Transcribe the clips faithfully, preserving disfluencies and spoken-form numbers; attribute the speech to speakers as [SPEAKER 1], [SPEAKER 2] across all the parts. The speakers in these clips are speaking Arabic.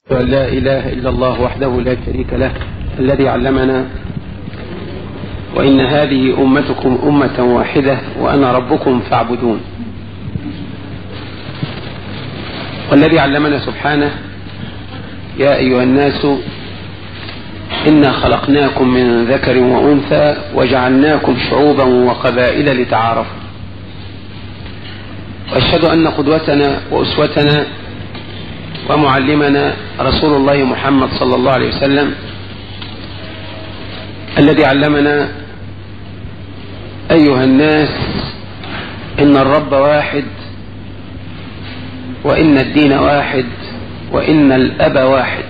[SPEAKER 1] لا إله إلا الله وحده لا شريك له الذي علمنا وإن هذه أمتكم أمة واحدة وأنا ربكم فاعبدون، والذي علمنا سبحانه يا أيها الناس إنا خلقناكم من ذكر وأنثى وجعلناكم شعوبا وقبائل لتعارفوا. وأشهد أن قدوتنا وأسوتنا ومعلمنا رسول الله محمد صلى الله عليه وسلم الذي علمنا أيها الناس إن الرب واحد وإن الدين واحد وإن الأب واحد،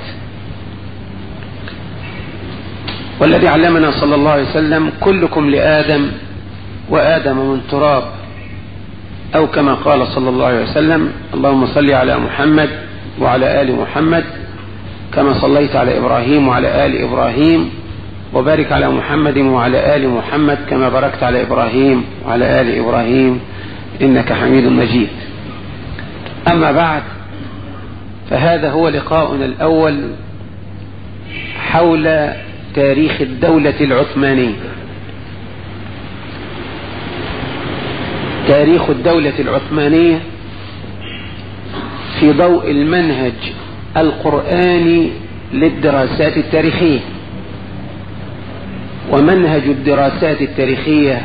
[SPEAKER 1] والذي علمنا صلى الله عليه وسلم كلكم لآدم وآدم من تراب، أو كما قال صلى الله عليه وسلم اللهم صل على محمد وعلى آل محمد كما صليت على إبراهيم وعلى آل إبراهيم وبارك على محمد وعلى آل محمد كما باركت على إبراهيم وعلى آل إبراهيم إنك حميد مجيد. أما بعد، فهذا هو لقاؤنا الأول حول تاريخ الدولة العثمانية. تاريخ الدولة العثمانية في ضوء المنهج القرآني للدراسات التاريخية، ومنهج الدراسات التاريخية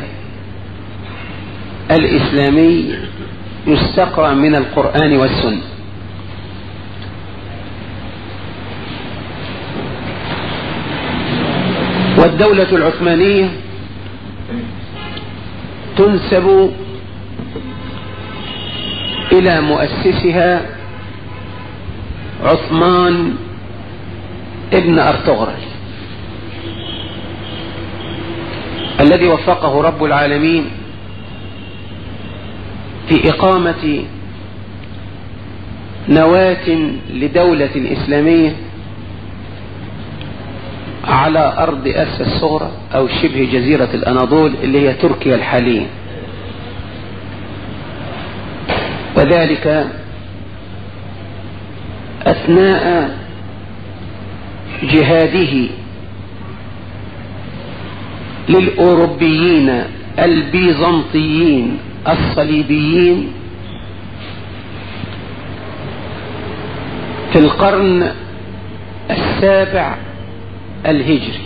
[SPEAKER 1] الإسلامي يستقرأ من القرآن والسنة. والدولة العثمانية تنسب إلى مؤسسها عثمان ابن أرطغرل الذي وفقه رب العالمين في إقامة نواة لدولة إسلامية على أرض آسيا الصغرى أو شبه جزيرة الأناضول اللي هي تركيا الحالية، وذلك أثناء جهاده للأوروبيين البيزنطيين الصليبيين في القرن السابع الهجري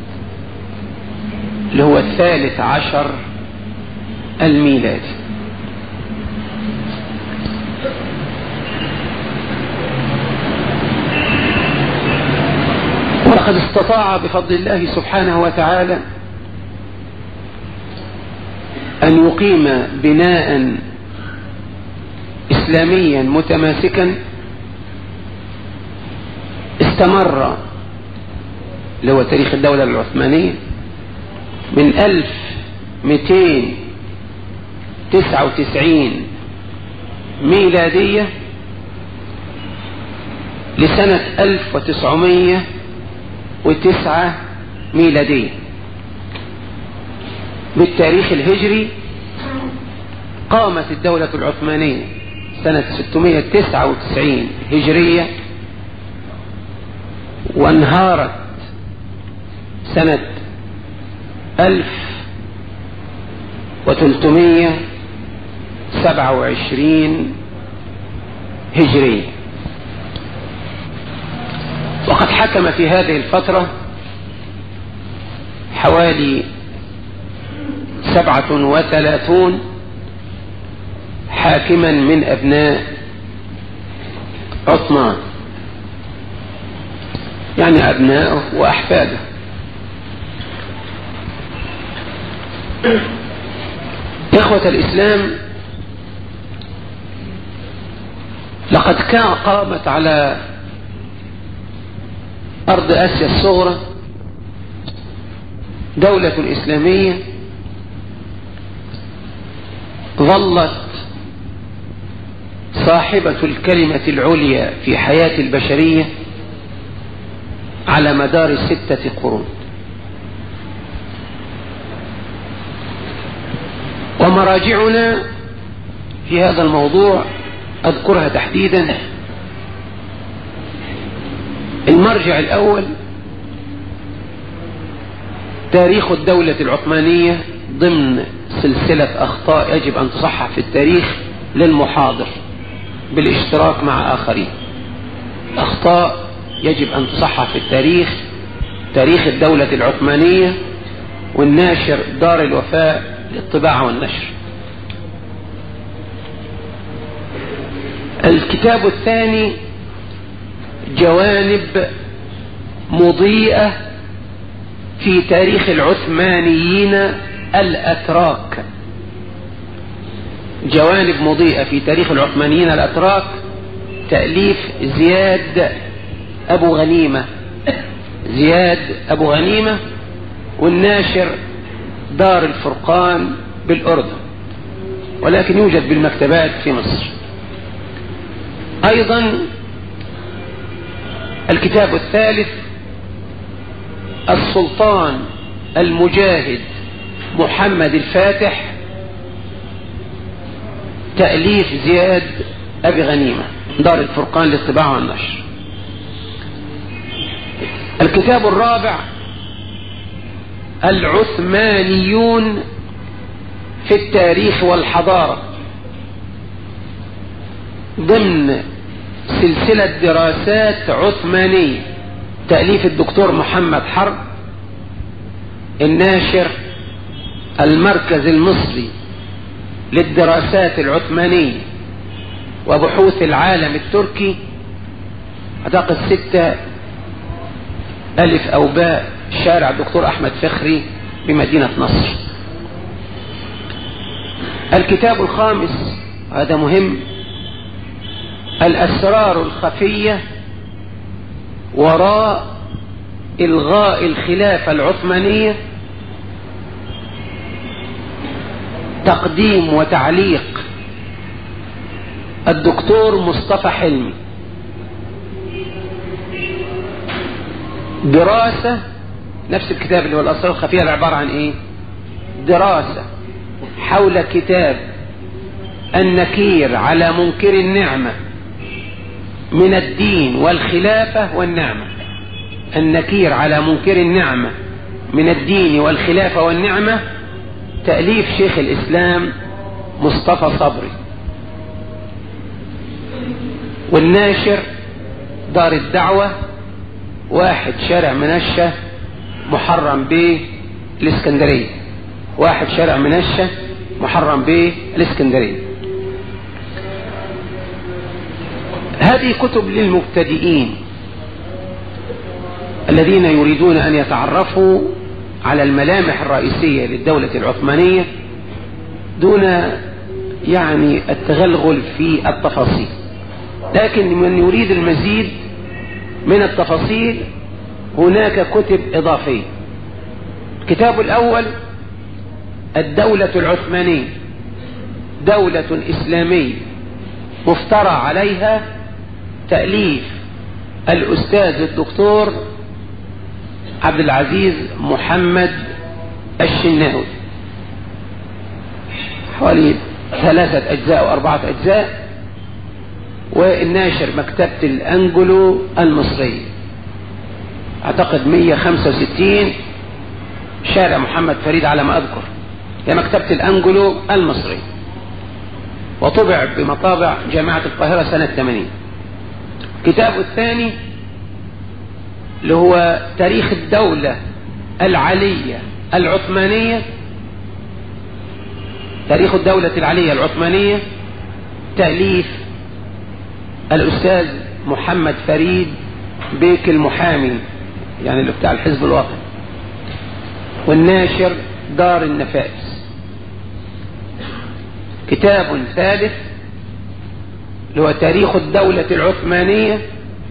[SPEAKER 1] اللي هو الثالث عشر الميلادي. ولقد استطاع بفضل الله سبحانه وتعالى أن يقيم بناء إسلاميا متماسكا استمر، اللي هو تاريخ الدولة العثمانية، من ألف ومئتين وتسعة وتسعين ميلادية لسنة ألف وتسعمائة وتسعة ميلادية. بالتاريخ الهجري قامت الدولة العثمانية سنة ستمائة وتسعة وتسعين هجرية، وانهارت سنة ألف وثلاثمائة وسبعة وعشرين هجرية. وقد حكم في هذه الفترة حوالي سبعة وثلاثون حاكما من أبناء عثمان، يعني أبناءه وأحفاده. إخوة الإسلام، لقد كان قامت على أرض آسيا الصغرى دولة إسلامية ظلت صاحبة الكلمة العليا في حياة البشرية على مدار ستة قرون. ومراجعنا في هذا الموضوع أذكرها تحديدا المرجع الأول تاريخ الدولة العثمانية ضمن سلسلة أخطاء يجب أن تصحح في التاريخ للمحاضر بالاشتراك مع آخرين. أخطاء يجب أن تصحح في التاريخ، تاريخ الدولة العثمانية، والناشر دار الوفاء للطباعة والنشر. الكتاب الثاني جوانب مضيئة في تاريخ العثمانيين الأتراك. جوانب مضيئة في تاريخ العثمانيين الأتراك، تأليف زياد أبو غنيمة، زياد أبو غنيمة، والناشر دار الفرقان بالأردن، ولكن يوجد بالمكتبات في مصر. أيضا الكتاب الثالث السلطان المجاهد محمد الفاتح، تأليف زياد أبي غنيمة، دار الفرقان للطباعة والنشر. الكتاب الرابع العثمانيون في التاريخ والحضارة، ضمن سلسلة دراسات عثمانية، تأليف الدكتور محمد حرب، الناشر المركز المصري للدراسات العثمانية وبحوث العالم التركي، أعتقد ستة ألف أو باء، شارع الدكتور أحمد فخري بمدينة نصر. الكتاب الخامس هذا مهم، الأسرار الخفية وراء إلغاء الخلافة العثمانية، تقديم وتعليق الدكتور مصطفى حلمي، دراسة. نفس الكتاب اللي هو الأسرار الخفية اللي عبارة عن إيه؟ دراسة حول كتاب النكير على منكر النعمة من الدين والخلافة والنعمة، النكير على منكر النعمة من الدين والخلافة والنعمة، تأليف شيخ الإسلام مصطفى صبري، والناشر دار الدعوة، واحد شارع منشة محرم بيه الإسكندرية، واحد شارع منشة محرم بيه الإسكندرية. هذه كتب للمبتدئين الذين يريدون أن يتعرفوا على الملامح الرئيسية للدولة العثمانية دون يعني التغلغل في التفاصيل، لكن من يريد المزيد من التفاصيل هناك كتب إضافية. الكتاب الأول الدولة العثمانية، دولة إسلامية مفترى عليها، تأليف الأستاذ الدكتور عبد العزيز محمد الشناوي، حوالي ثلاثة أجزاء أو أربعة أجزاء، والناشر مكتبة الأنجلو المصرية، أعتقد مئة وخمسة وستين شارع محمد فريد على ما أذكر، هي مكتبة الأنجلو المصرية، وطبع بمطابع جامعة القاهرة سنة ثمانين. الكتاب الثاني اللي هو تاريخ الدولة العلية العثمانية، تاريخ الدولة العلية العثمانية، تأليف الأستاذ محمد فريد بيك المحامي، يعني اللي بتاع الحزب الوطني، والناشر دار النفائس. كتاب ثالث اللي هو تاريخ الدولة العثمانية،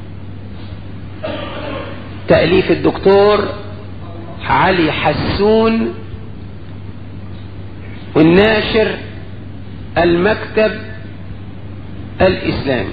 [SPEAKER 1] تأليف الدكتور علي حسون، والناشر المكتب الإسلامي.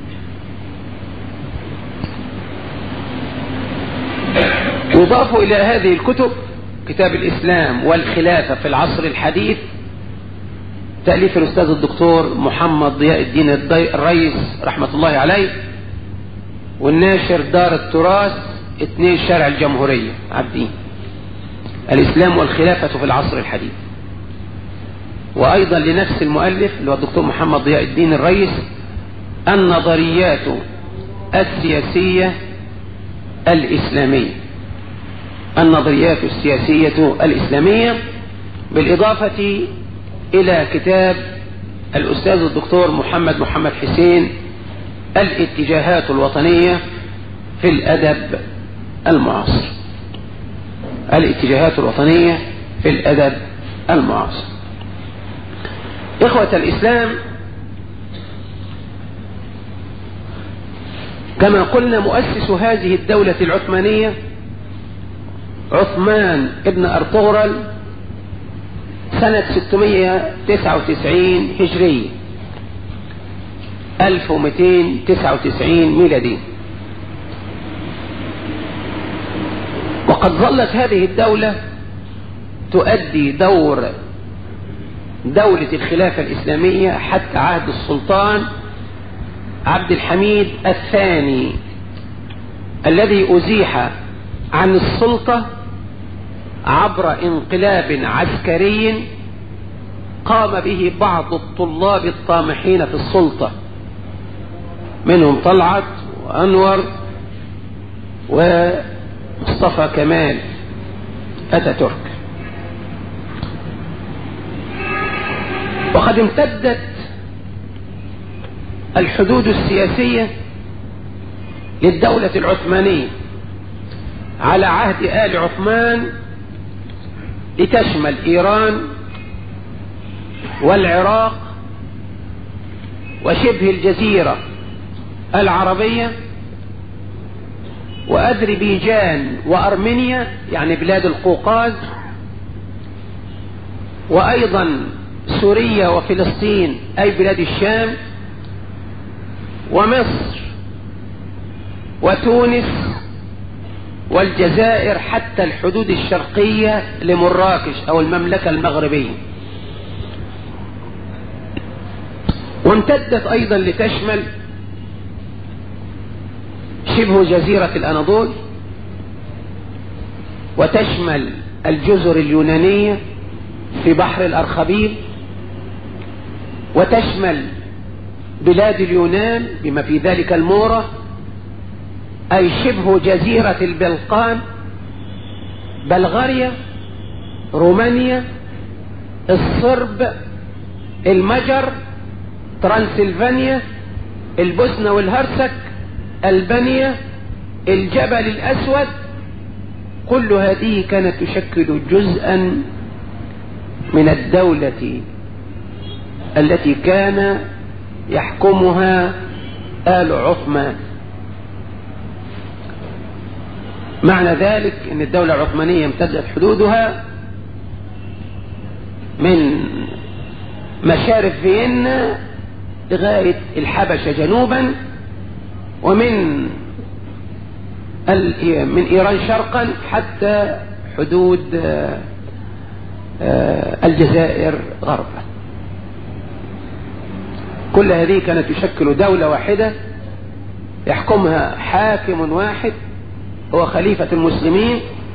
[SPEAKER 1] يضاف إلى هذه الكتب كتاب الإسلام والخلافة في العصر الحديث، تأليف الأستاذ الدكتور محمد ضياء الدين الرئيس رحمة الله عليه، والناشر دار التراث اثنين شارع الجمهورية عابدين، الإسلام والخلافة في العصر الحديث. وأيضا لنفس المؤلف اللي هو الدكتور محمد ضياء الدين الرئيس، النظريات السياسية الإسلامية، النظريات السياسية الإسلامية، بالإضافة إلى كتاب الأستاذ الدكتور محمد محمد حسين، الاتجاهات الوطنية في الأدب المعاصر، الاتجاهات الوطنية في الأدب المعاصر. إخوة الإسلام، كما قلنا مؤسس هذه الدولة العثمانية عثمان ابن أرطغرل سنة ستمائة وتسعة وتسعين هجرية، ألف ومئتين وتسعة وتسعين ميلادي. وقد ظلت هذه الدولة تؤدي دور دولة الخلافة الإسلامية حتى عهد السلطان عبد الحميد الثاني، الذي أزيح عن السلطة عبر انقلاب عسكري قام به بعض الطلاب الطامحين في السلطة، منهم طلعت وأنور ومصطفى كمال أتاتورك. وقد امتدت الحدود السياسية للدولة العثمانية على عهد آل عثمان لتشمل إيران والعراق وشبه الجزيرة العربية وأذربيجان وأرمينيا يعني بلاد القوقاز، وأيضا سوريا وفلسطين أي بلاد الشام، ومصر وتونس والجزائر حتى الحدود الشرقية لمراكش أو المملكة المغربية. وامتدت أيضا لتشمل شبه جزيرة الأناضول، وتشمل الجزر اليونانية في بحر الأرخبيل، وتشمل بلاد اليونان بما في ذلك المورة أي شبه جزيرة البلقان، بلغاريا، رومانيا، الصرب، المجر، ترانسلفانيا، البوسنة والهرسك، ألبانيا، الجبل الأسود. كل هذه كانت تشكل جزءا من الدولة التي كان يحكمها آل عثمان. معنى ذلك أن الدولة العثمانية امتدت حدودها من مشارف فيينا لغاية الحبشة جنوبا، ومن من إيران شرقا حتى حدود الجزائر غربا. كل هذه كانت تشكل دولة واحدة يحكمها حاكم واحد هو خليفة المسلمين.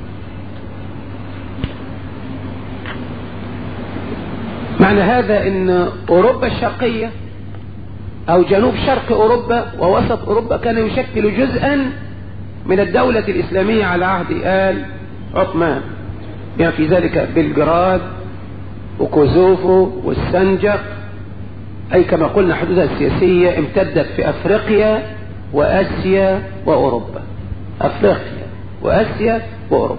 [SPEAKER 1] معنى هذا ان اوروبا الشرقية او جنوب شرق اوروبا ووسط اوروبا كان يشكل جزءا من الدولة الاسلامية على عهد آل عثمان، بما في ذلك بلغراد وكوزوفو والسنجق، اي كما قلنا حدودها السياسية امتدت في افريقيا واسيا واوروبا، افريقيا واسيا واوروبا.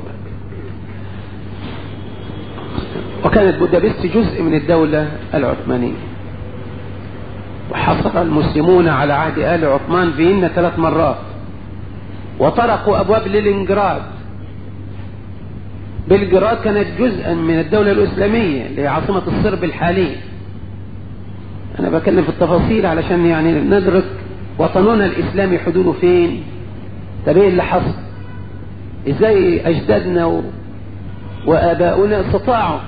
[SPEAKER 1] وكانت بودابست جزء من الدولة العثمانية. وحصر المسلمون على عهد آل عثمان فيينا ثلاث مرات، وطرقوا أبواب لينينغراد. بلغراد كانت جزءا من الدولة الإسلامية اللي هي عاصمة الصرب الحالية. أنا بكلم في التفاصيل علشان يعني ندرك وطننا الإسلامي حدوده فين، تبين اللي حصل، إزاي أجدادنا وآباؤنا استطاعوا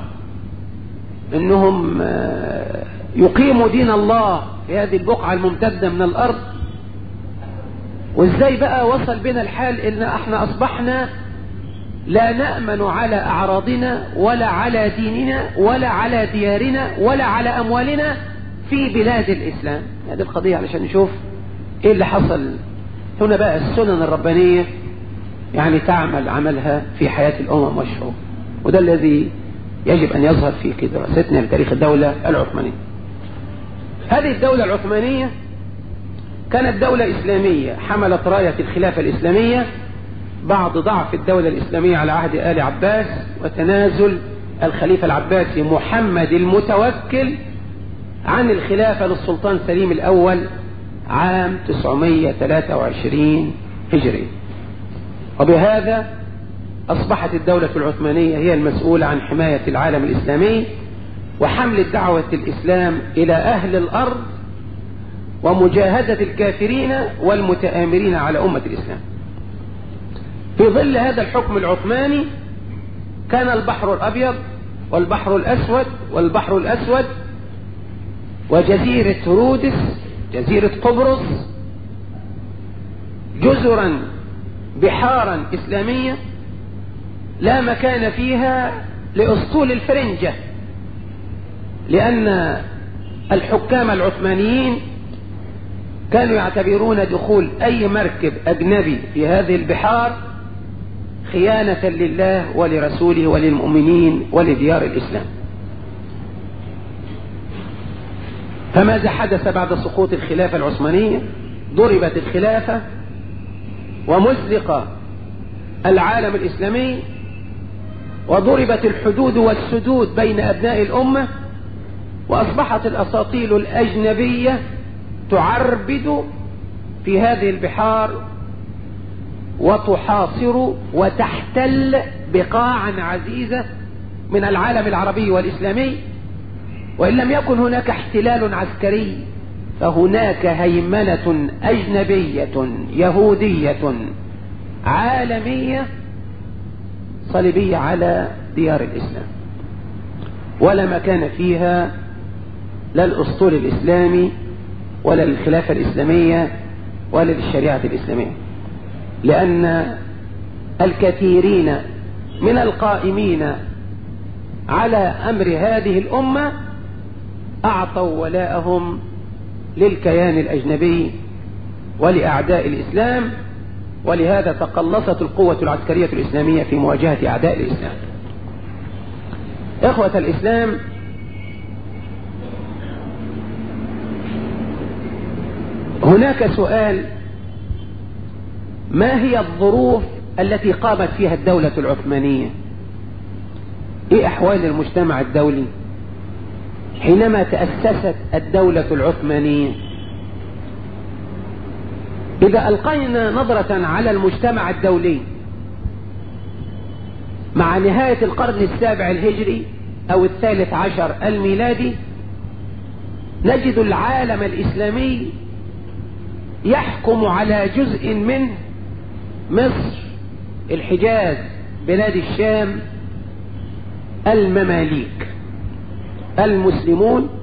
[SPEAKER 1] أنهم يقيموا دين الله في هذه البقعة الممتدة من الأرض، وازاي بقى وصل بنا الحال ان احنا اصبحنا لا نأمن على اعراضنا ولا على ديننا ولا على ديارنا ولا على اموالنا في بلاد الاسلام. هذه القضية علشان نشوف ايه اللي حصل هنا بقى. السنن الربانية يعني تعمل عملها في حياة الامم والشعوب، وده الذي يجب ان يظهر في دراستنا لتاريخ الدولة العثمانية. هذه الدولة العثمانية كانت دولة إسلامية حملت راية الخلافة الإسلامية بعد ضعف الدولة الإسلامية على عهد آل عباس وتنازل الخليفة العباسي محمد المتوكل عن الخلافة للسلطان سليم الأول عام تسعمائة وثلاثة وعشرين هجري. وبهذا أصبحت الدولة العثمانية هي المسؤولة عن حماية العالم الإسلامي وحمل دعوة الإسلام إلى أهل الأرض ومجاهدة الكافرين والمتآمرين على أمة الإسلام. في ظل هذا الحكم العثماني كان البحر الأبيض والبحر الأسود والبحر الأسود وجزيرة رودس جزيرة قبرص جزرا بحارا إسلامية لا مكان فيها لأسطول الفرنجة، لأن الحكام العثمانيين كانوا يعتبرون دخول أي مركب أجنبي في هذه البحار خيانة لله ولرسوله وللمؤمنين ولديار الإسلام. فماذا حدث بعد سقوط الخلافة العثمانية؟ ضربت الخلافة ومزق العالم الإسلامي وضربت الحدود والسدود بين أبناء الأمة، وأصبحت الأساطيل الأجنبية تعربد في هذه البحار وتحاصر وتحتل بقاعا عزيزة من العالم العربي والإسلامي. وإن لم يكن هناك احتلال عسكري فهناك هيمنة أجنبية يهودية عالمية صليبية على ديار الإسلام، ولا مكان فيها لا الأسطول الإسلامي ولا للخلافة الإسلامية ولا للشريعة الإسلامية، لأن الكثيرين من القائمين على أمر هذه الأمة أعطوا ولاءهم للكيان الأجنبي ولأعداء الإسلام، ولهذا تقلصت القوة العسكرية الإسلامية في مواجهة أعداء الإسلام. إخوة الإسلام، هناك سؤال: ما هي الظروف التي قامت فيها الدولة العثمانية؟ ايه احوال المجتمع الدولي حينما تأسست الدولة العثمانية؟ إذا ألقينا نظرة على المجتمع الدولي مع نهاية القرن السابع الهجري أو الثالث عشر الميلادي، نجد العالم الإسلامي يحكم على جزء منه مصر، الحجاز، بلاد الشام، المماليك، المسلمون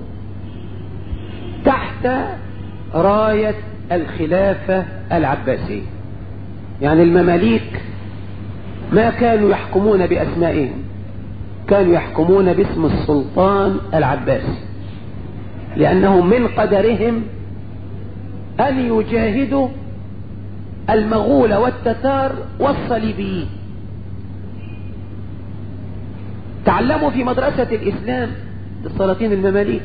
[SPEAKER 1] تحت راية الخلافة العباسية. يعني المماليك ما كانوا يحكمون بأسمائهم، كانوا يحكمون باسم السلطان العباسي، لأنه من قدرهم أن يجاهدوا المغول والتتار والصليبيين. تعلموا في مدرسة الإسلام للسلاطين المماليك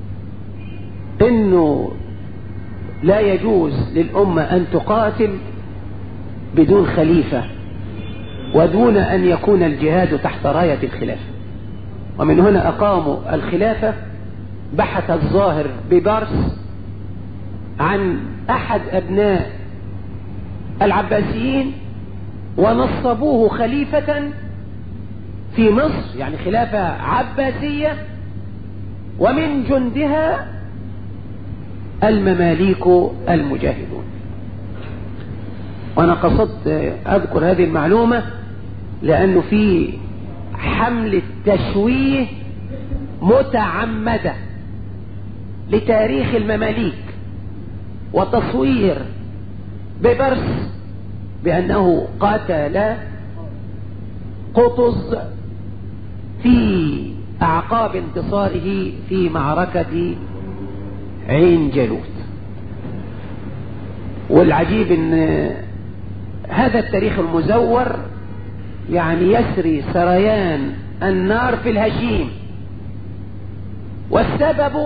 [SPEAKER 1] إنه لا يجوز للأمة أن تقاتل بدون خليفة ودون أن يكون الجهاد تحت راية الخلافة. ومن هنا أقاموا الخلافة. بحث الظاهر ببارس عن أحد أبناء العباسيين ونصبوه خليفة في مصر، يعني خلافة عباسية، ومن جندها المماليك المجاهدون. وأنا قصدت أذكر هذه المعلومة لأنه في حملة تشويه متعمدة لتاريخ المماليك وتصوير
[SPEAKER 2] بيبرس بأنه قاتل قطز في أعقاب انتصاره في معركة عين جالوت. والعجيب ان هذا التاريخ المزور يعني يسري سريان النار في الهشيم، والسبب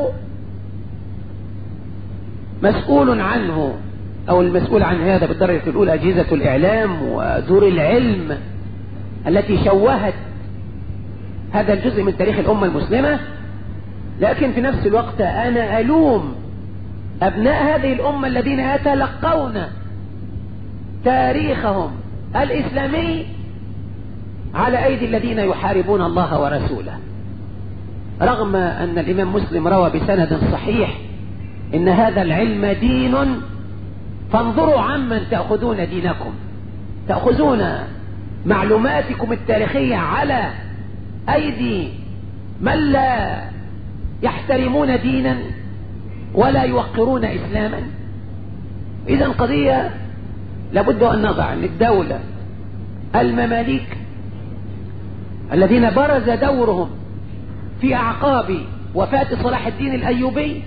[SPEAKER 2] مسؤول عنه او المسؤول عن هذا بالدرجة الاولى اجهزة الاعلام ودور العلم التي شوهت هذا الجزء من تاريخ الامة المسلمة. لكن في نفس الوقت انا الوم ابناء هذه الامة الذين يتلقون تاريخهم الاسلامي على ايدي الذين يحاربون الله ورسوله، رغم ان الامام مسلم روى بسند صحيح ان هذا العلم دين، فانظروا عمن تأخذون دينكم، تأخذون معلوماتكم التاريخية على ايدي من لا يحترمون دينا ولا يوقرون اسلاما. اذا قضية لابد ان نضع ان الدولة المماليك الذين برز دورهم في اعقاب وفاة صلاح الدين الايوبي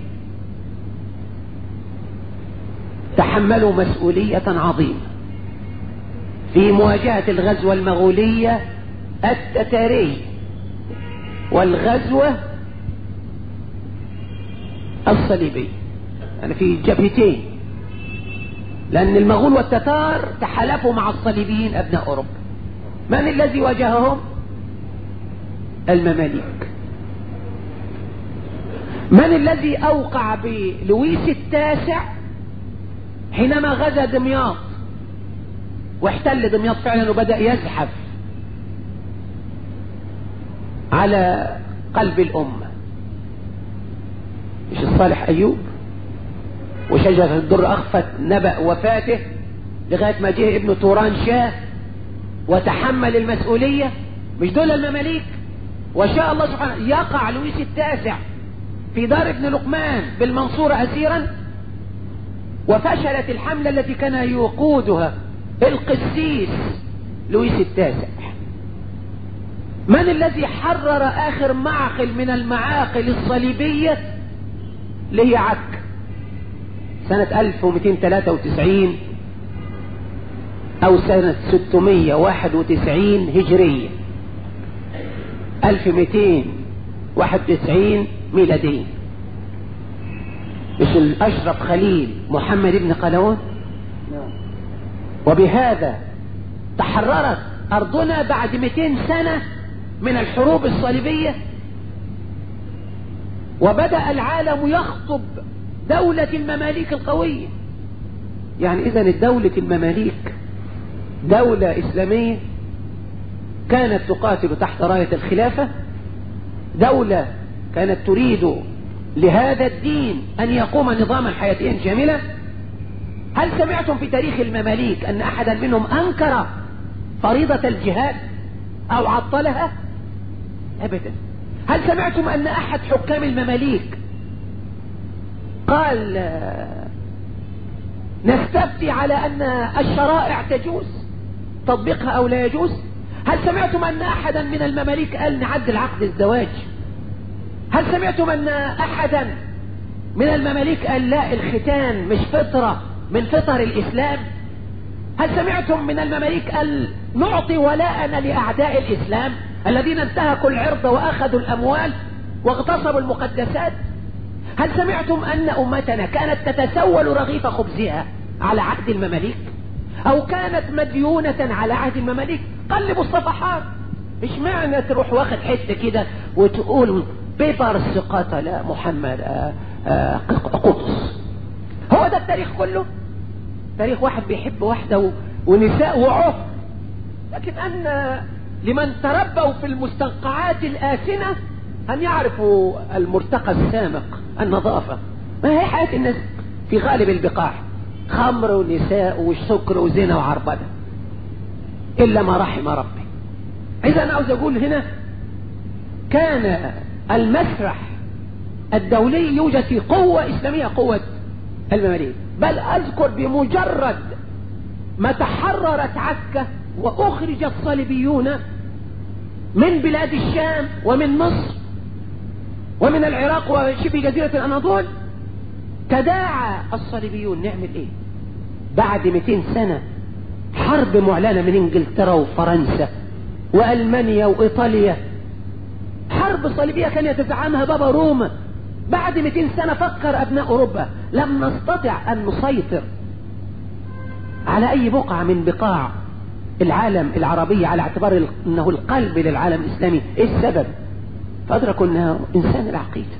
[SPEAKER 2] تحملوا مسؤولية عظيمة في مواجهة الغزوة المغولية التتارية والغزوة الصليبية، يعني في جبهتين، لأن المغول والتتار تحالفوا مع الصليبيين أبناء أوروبا. من الذي واجههم؟ المماليك. من الذي أوقع بلويس التاسع حينما غزا دمياط واحتل دمياط فعلا وبدأ يزحف على قلب الأمة؟ مش الصالح أيوب؟ وشجرة الدر أخفت نبأ وفاته لغاية ما جه ابن توران شاه وتحمل المسؤولية. مش دول المماليك؟ وشاء الله سبحانه يقع لويس التاسع في دار ابن لقمان بالمنصورة أسيرا، وفشلت الحملة التي كان يقودها القسيس لويس التاسع. من الذي حرر آخر معقل من المعاقل الصليبية اللي هي عك سنة ألف ومئتين وثلاثة وتسعين أو سنة ستمئة وواحد وتسعين هجرية، ألف ومئتين وواحد وتسعين ميلادية؟ مش الأشرف خليل محمد بن قلاوون؟ وبهذا تحررت أرضنا بعد مئتين سنة من الحروب الصليبية، وبدأ العالم يخطب دولة المماليك القوية. يعني إذن الدولة المماليك دولة إسلامية كانت تقاتل تحت راية الخلافة، دولة كانت تريد لهذا الدين أن يقوم نظاما حياتيا شاملا. هل سمعتم في تاريخ المماليك أن أحدا منهم أنكر فريضة الجهاد أو عطلها؟ أبدا. هل سمعتم أن أحد حكام المماليك قال نستفتي على أن الشرائع تجوز تطبيقها أو لا يجوز؟ هل سمعتم أن أحدا من المماليك قال نعدل عقد الزواج؟ هل سمعتم أن أحدا من المماليك قال لا الختان مش فطرة من فطر الإسلام؟ هل سمعتم من المماليك قال نعطي ولاءنا لأعداء الإسلام الذين انتهكوا العرض وأخذوا الأموال واغتصبوا المقدسات؟ هل سمعتم أن أمتنا كانت تتسول رغيف خبزها على عهد المماليك أو كانت مديونة على عهد المماليك؟ قلبوا الصفحات. مش معنى تروح واخد حتة كده وتقول بيبرس قتل محمد آآ آآ قطز. هو ده التاريخ كله؟ تاريخ واحد بيحب واحدة ونساء وعف. لكن أن لمن تربوا في المستنقعات الآسنة أن يعرفوا المرتقى السامق النظافة. ما هي حياة الناس في غالب البقاع؟ خمر ونساء وسكر وزنا وعربدة إلا ما رحم ربي. إذا أنا عاوز أقول هنا كان المسرح الدولي يوجد في قوة إسلامية، قوة المماليك. بل أذكر بمجرد ما تحررت عكا وأخرج الصليبيون من بلاد الشام ومن مصر ومن العراق وشبه جزيرة الأناضول، تداعى الصليبيون. نعمل ايه بعد مئتين سنة حرب معلنة من انجلترا وفرنسا وألمانيا وإيطاليا، حرب صليبية كان يتزعمها بابا روما. بعد مئتين سنة فكر أبناء أوروبا لم نستطع أن نسيطر على أي بقعة من بقاع العالم العربي على اعتبار أنه القلب للعالم الإسلامي. إيه السبب؟ فأدركوا أنه إنسان العقيدة.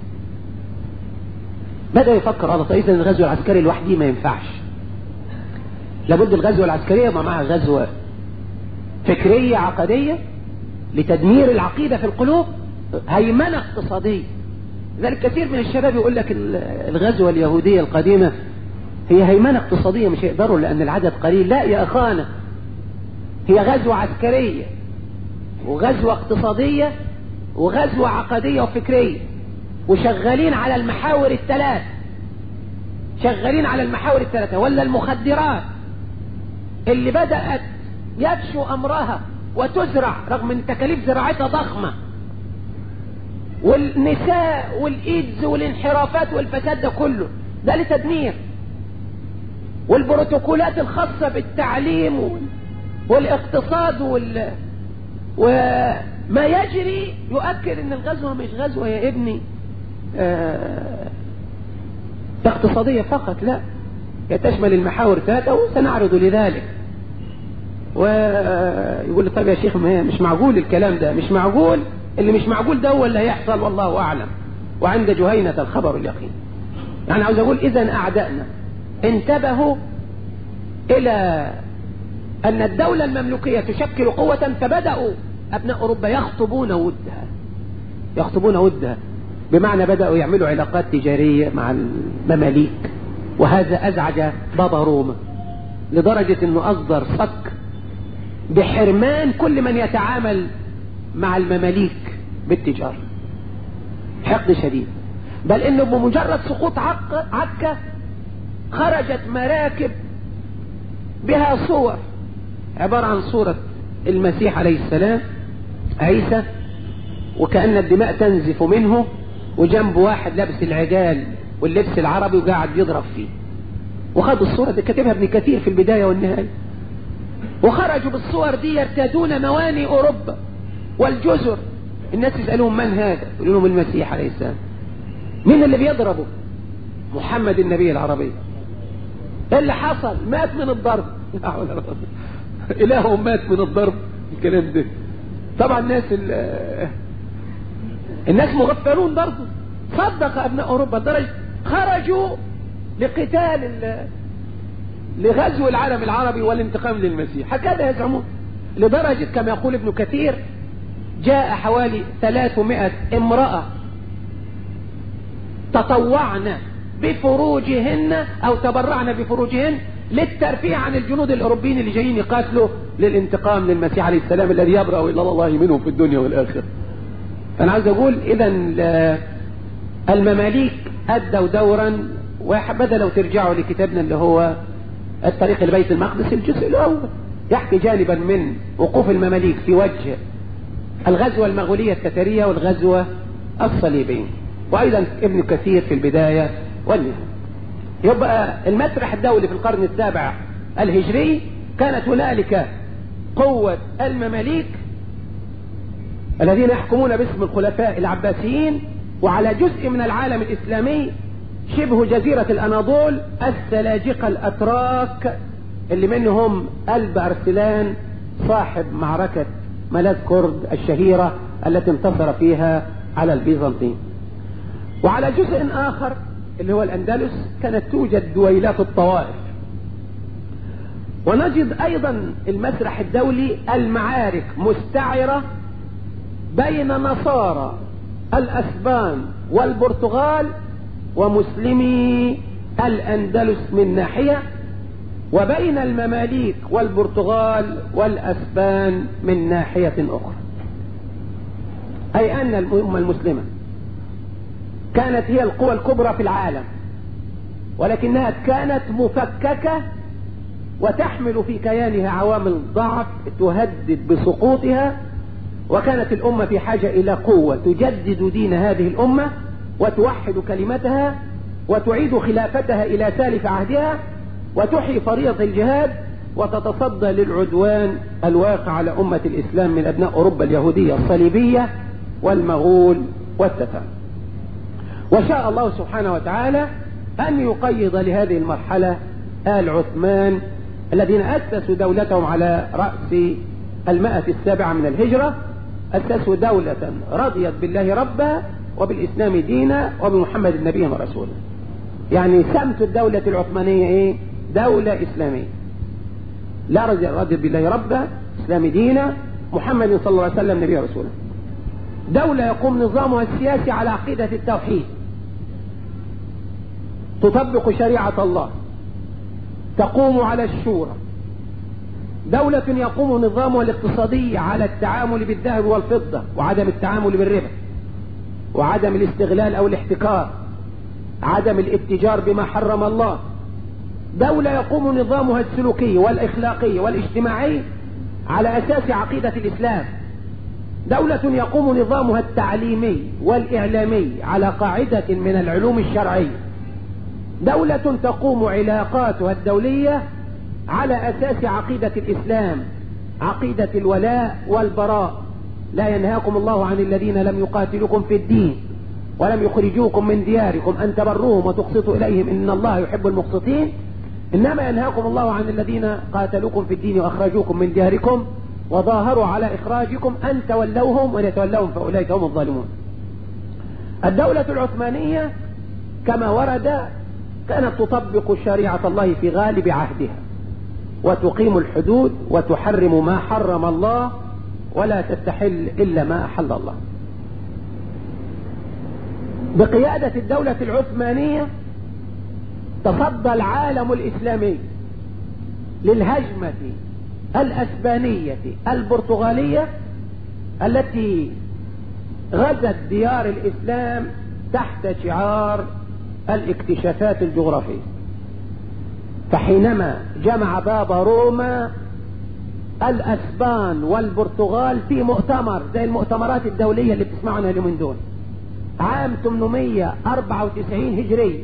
[SPEAKER 2] بدأ يفكر الله، طيب الغزو العسكري لوحده ما ينفعش، لابد الغزوة العسكرية مع معها غزوة فكرية عقدية لتدمير العقيدة في القلوب، هيمنة اقتصادية. لذلك كثير من الشباب يقول لك الغزوة اليهودية القديمة هي هيمنة اقتصادية، مش هيقدروا لأن العدد قليل. لا يا أخانا، هي غزوة عسكرية وغزوة اقتصادية وغزوة عقدية وفكرية، وشغالين على المحاور الثلاث، شغالين على المحاور الثلاثة. ولا المخدرات اللي بدأت يفشو أمرها وتزرع رغم ان تكاليف زراعتها ضخمة، والنساء والإيدز والانحرافات والفساد ده كله ده لتدمير، والبروتوكولات الخاصة بالتعليم والاقتصاد وال... وما يجري يؤكد ان الغزوة مش غزوة يا ابني آه... اقتصادية فقط، لا، تشمل المحاور ثلاثة وسنعرض لذلك. ويقول لي طيب يا شيخ مش معقول الكلام ده، مش معقول، اللي مش معقول ده هو اللي هيحصل والله أعلم، وعند جهينة الخبر اليقين. يعني عاوز أقول إذن أعدائنا انتبهوا إلى أن الدولة المملوكية تشكل قوة، فبدأوا أبناء أوروبا يخطبون ودها، يخطبون ودها بمعنى بدأوا يعملوا علاقات تجارية مع المماليك. وهذا أزعج بابا روما لدرجة أنه أصدر صك بحرمان كل من يتعامل مع المماليك بالتجارة، حقد شديد. بل انه بمجرد سقوط عكا خرجت مراكب بها صور عبارة عن صورة المسيح عليه السلام عيسى، وكأن الدماء تنزف منه، وجنب واحد لابس العجال واللبس العربي وقاعد يضرب فيه. وخدوا الصورة دي، كاتبها ابن كثير في البداية والنهاية، وخرجوا بالصور دي يرتادون مواني أوروبا والجزر. الناس يسألون من هذا؟ يقولون لهم المسيح عليه السلام. مين اللي بيضربه؟ محمد النبي العربي. ايه اللي حصل؟ مات من الضرب. إلههم مات من الضرب. الكلام ده طبعا الناس الناس مغفلون برضه. صدق أبناء أوروبا لدرجة خرجوا لقتال لغزو العالم العربي والانتقام للمسيح، هكذا يزعمون. لدرجة كما يقول ابن كثير جاء حوالي ثلاثمائة امرأة تطوعن بفروجهن أو تبرعن بفروجهن للترفيه عن الجنود الأوروبيين اللي جايين يقاتلوا للانتقام للمسيح عليه السلام الذي يبرأ إلى الله منهم في الدنيا والآخرة. أنا عاوز أقول إذا المماليك أدوا دورا وحبذا لو ترجعوا لكتابنا اللي هو الطريق لبيت المقدس الجزء الأول، يحكي جانبا من وقوف المماليك في وجه الغزوة المغولية التتارية والغزوة الصليبية، وأيضا ابن كثير في البداية والنهاية. يبقى المسرح الدولي في القرن السابع الهجري كانت هنالك قوة المماليك الذين يحكمون باسم الخلفاء العباسيين، وعلى جزء من العالم الإسلامي شبه جزيرة الأناضول السلاجقة الأتراك اللي منهم ألب أرسلان صاحب معركة ملاذ كرد الشهيرة التي انتصر فيها على البيزنطيين. وعلى جزء آخر اللي هو الأندلس كانت توجد دويلات الطوائف. ونجد أيضا المسرح الدولي المعارك مستعرة بين نصارى الأسبان والبرتغال ومسلمي الأندلس من ناحية، وبين المماليك والبرتغال والأسبان من ناحية أخرى. أي أن الأمة المسلمة كانت هي القوى الكبرى في العالم، ولكنها كانت مفككة وتحمل في كيانها عوامل ضعف تهدد بسقوطها، وكانت الأمة في حاجة إلى قوة تجدد دين هذه الأمة وتوحد كلمتها وتعيد خلافتها إلى سالف عهدها وتحيي فريضة الجهاد وتتصدى للعدوان الواقع على أمة الإسلام من أبناء أوروبا اليهودية الصليبية والمغول والتتار. وشاء الله سبحانه وتعالى أن يقيض لهذه المرحلة آل عثمان الذين أسسوا دولتهم على رأس المائة السابعة من الهجرة، أسسوا دولة رضيت بالله ربا وبالإسلام دينا وبمحمد النبي ورسوله. يعني سمت الدولة العثمانية إيه؟ دولة إسلامية، لا رضيت بالله ربا، إسلام دينا، محمد صلى الله عليه وسلم نبي ورسوله. دولة يقوم نظامها السياسي على عقيدة التوحيد، تطبق شريعة الله، تقوم على الشورى. دولة يقوم نظامها الاقتصادي على التعامل بالذهب والفضة وعدم التعامل بالربا وعدم الاستغلال أو الاحتكار، عدم الاتجار بما حرم الله. دولة يقوم نظامها السلوكي والإخلاقي والاجتماعي على أساس عقيدة الإسلام. دولة يقوم نظامها التعليمي والإعلامي على قاعدة من العلوم الشرعية. دولة تقوم علاقاتها الدولية على أساس عقيدة الإسلام، عقيدة الولاء والبراء. لا ينهاكم الله عن الذين لم يقاتلوكم في الدين ولم يخرجوكم من دياركم أن تبروهم وتقسطوا إليهم إن الله يحب المقسطين، إنما ينهاكم الله عن الذين قاتلوكم في الدين وأخرجوكم من دياركم وظاهروا على إخراجكم أن تولوهم وإن يتولوهم فأولئك هم الظالمون. الدولة العثمانية كما ورد كانت تطبق شريعة الله في غالب عهدها وتقيم الحدود وتحرم ما حرم الله ولا تستحل إلا ما أحل الله. بقيادة الدولة العثمانية تصدى العالم الإسلامي للهجمة الأسبانية البرتغالية التي غزت ديار الإسلام تحت شعار الاكتشافات الجغرافية. فحينما جمع بابا روما الأسبان والبرتغال في مؤتمر زي المؤتمرات الدولية اللي بتسمعوا عنها اليومين دول عام ثمانمائة وأربعة وتسعين هجري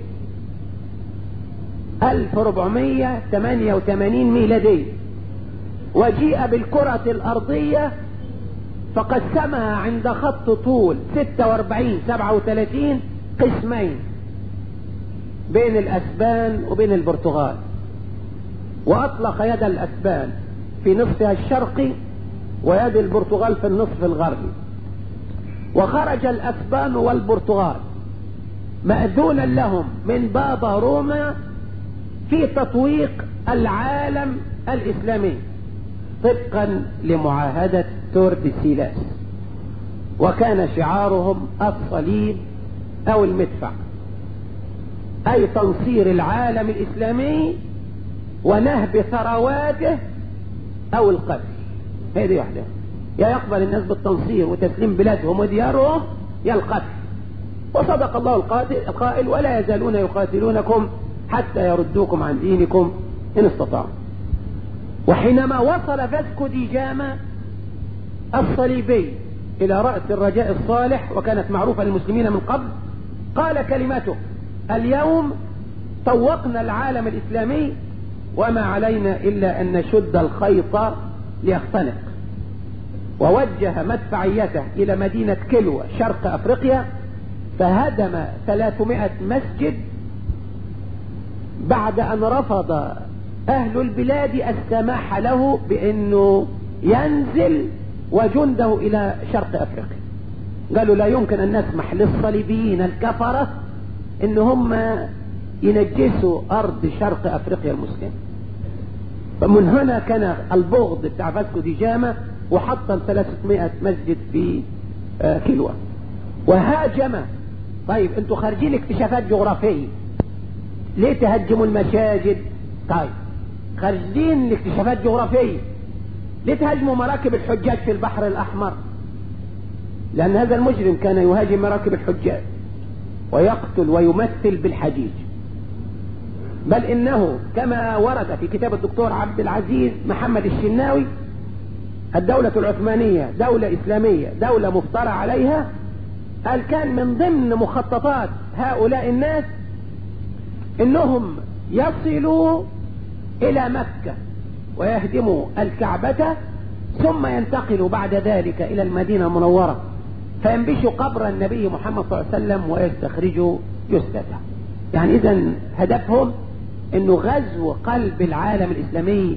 [SPEAKER 2] ألف وأربعمائة وثمانية وثمانين ميلادي، وجيء بالكرة الأرضية فقسمها عند خط طول ستة وأربعين سبعة وثلاثين قسمين بين الأسبان وبين البرتغال، وأطلق يد الأسبان في نصفها الشرقي ويد البرتغال في النصف الغربي. وخرج الأسبان والبرتغال مأذونا لهم من بابا روما في تطويق العالم الإسلامي طبقا لمعاهدة توردسيلاس، وكان شعارهم الصليب أو المدفع، أي تنصير العالم الإسلامي ونهب ثرواته أو القتل. هذه واحدة، يا يقبل الناس بالتنصير وتسليم بلادهم وديارهم يا القتل. وصدق الله القائل ولا يزالون يقاتلونكم حتى يردوكم عن دينكم إن استطاعوا. وحينما وصل فاسكو دي جاما الصليبي إلى رأس الرجاء الصالح وكانت معروفة للمسلمين من قبل، قال كلمته: اليوم طوقنا العالم الإسلامي وما علينا إلا أن نشد الخيط ليختنق. ووجه مدفعيته إلى مدينة كيلوا شرق أفريقيا فهدم ثلاثمائة مسجد بعد أن رفض أهل البلاد السماح له بأنه ينزل وجنده إلى شرق أفريقيا. قالوا لا يمكن أن نسمح للصليبيين الكفرة إن هم ينجسوا أرض شرق أفريقيا المسلم. فمن هنا كان البغض بتاع فاسكو دي جاما وحطم ثلاثمائة مسجد في كيلوا وهاجم. طيب انتوا خارجين اكتشافات جغرافية ليه تهجموا المساجد؟ طيب خارجين لاكتشافات جغرافية ليه تهاجموا مراكب الحجاج في البحر الأحمر؟ لأن هذا المجرم كان يهاجم مراكب الحجاج ويقتل ويمثل بالحجيج. بل إنه كما ورد في كتاب الدكتور عبد العزيز محمد الشناوي: الدولة العثمانية دولة إسلامية، دولة مفترى عليها. قال كان من ضمن مخططات هؤلاء الناس إنهم يصلوا إلى مكة ويهدموا الكعبة، ثم ينتقلوا بعد ذلك إلى المدينة المنورة فينبشوا قبر النبي محمد صلى الله عليه وسلم ويستخرجوا جثته. يعني إذن هدفهم إنه غزو قلب العالم الإسلامي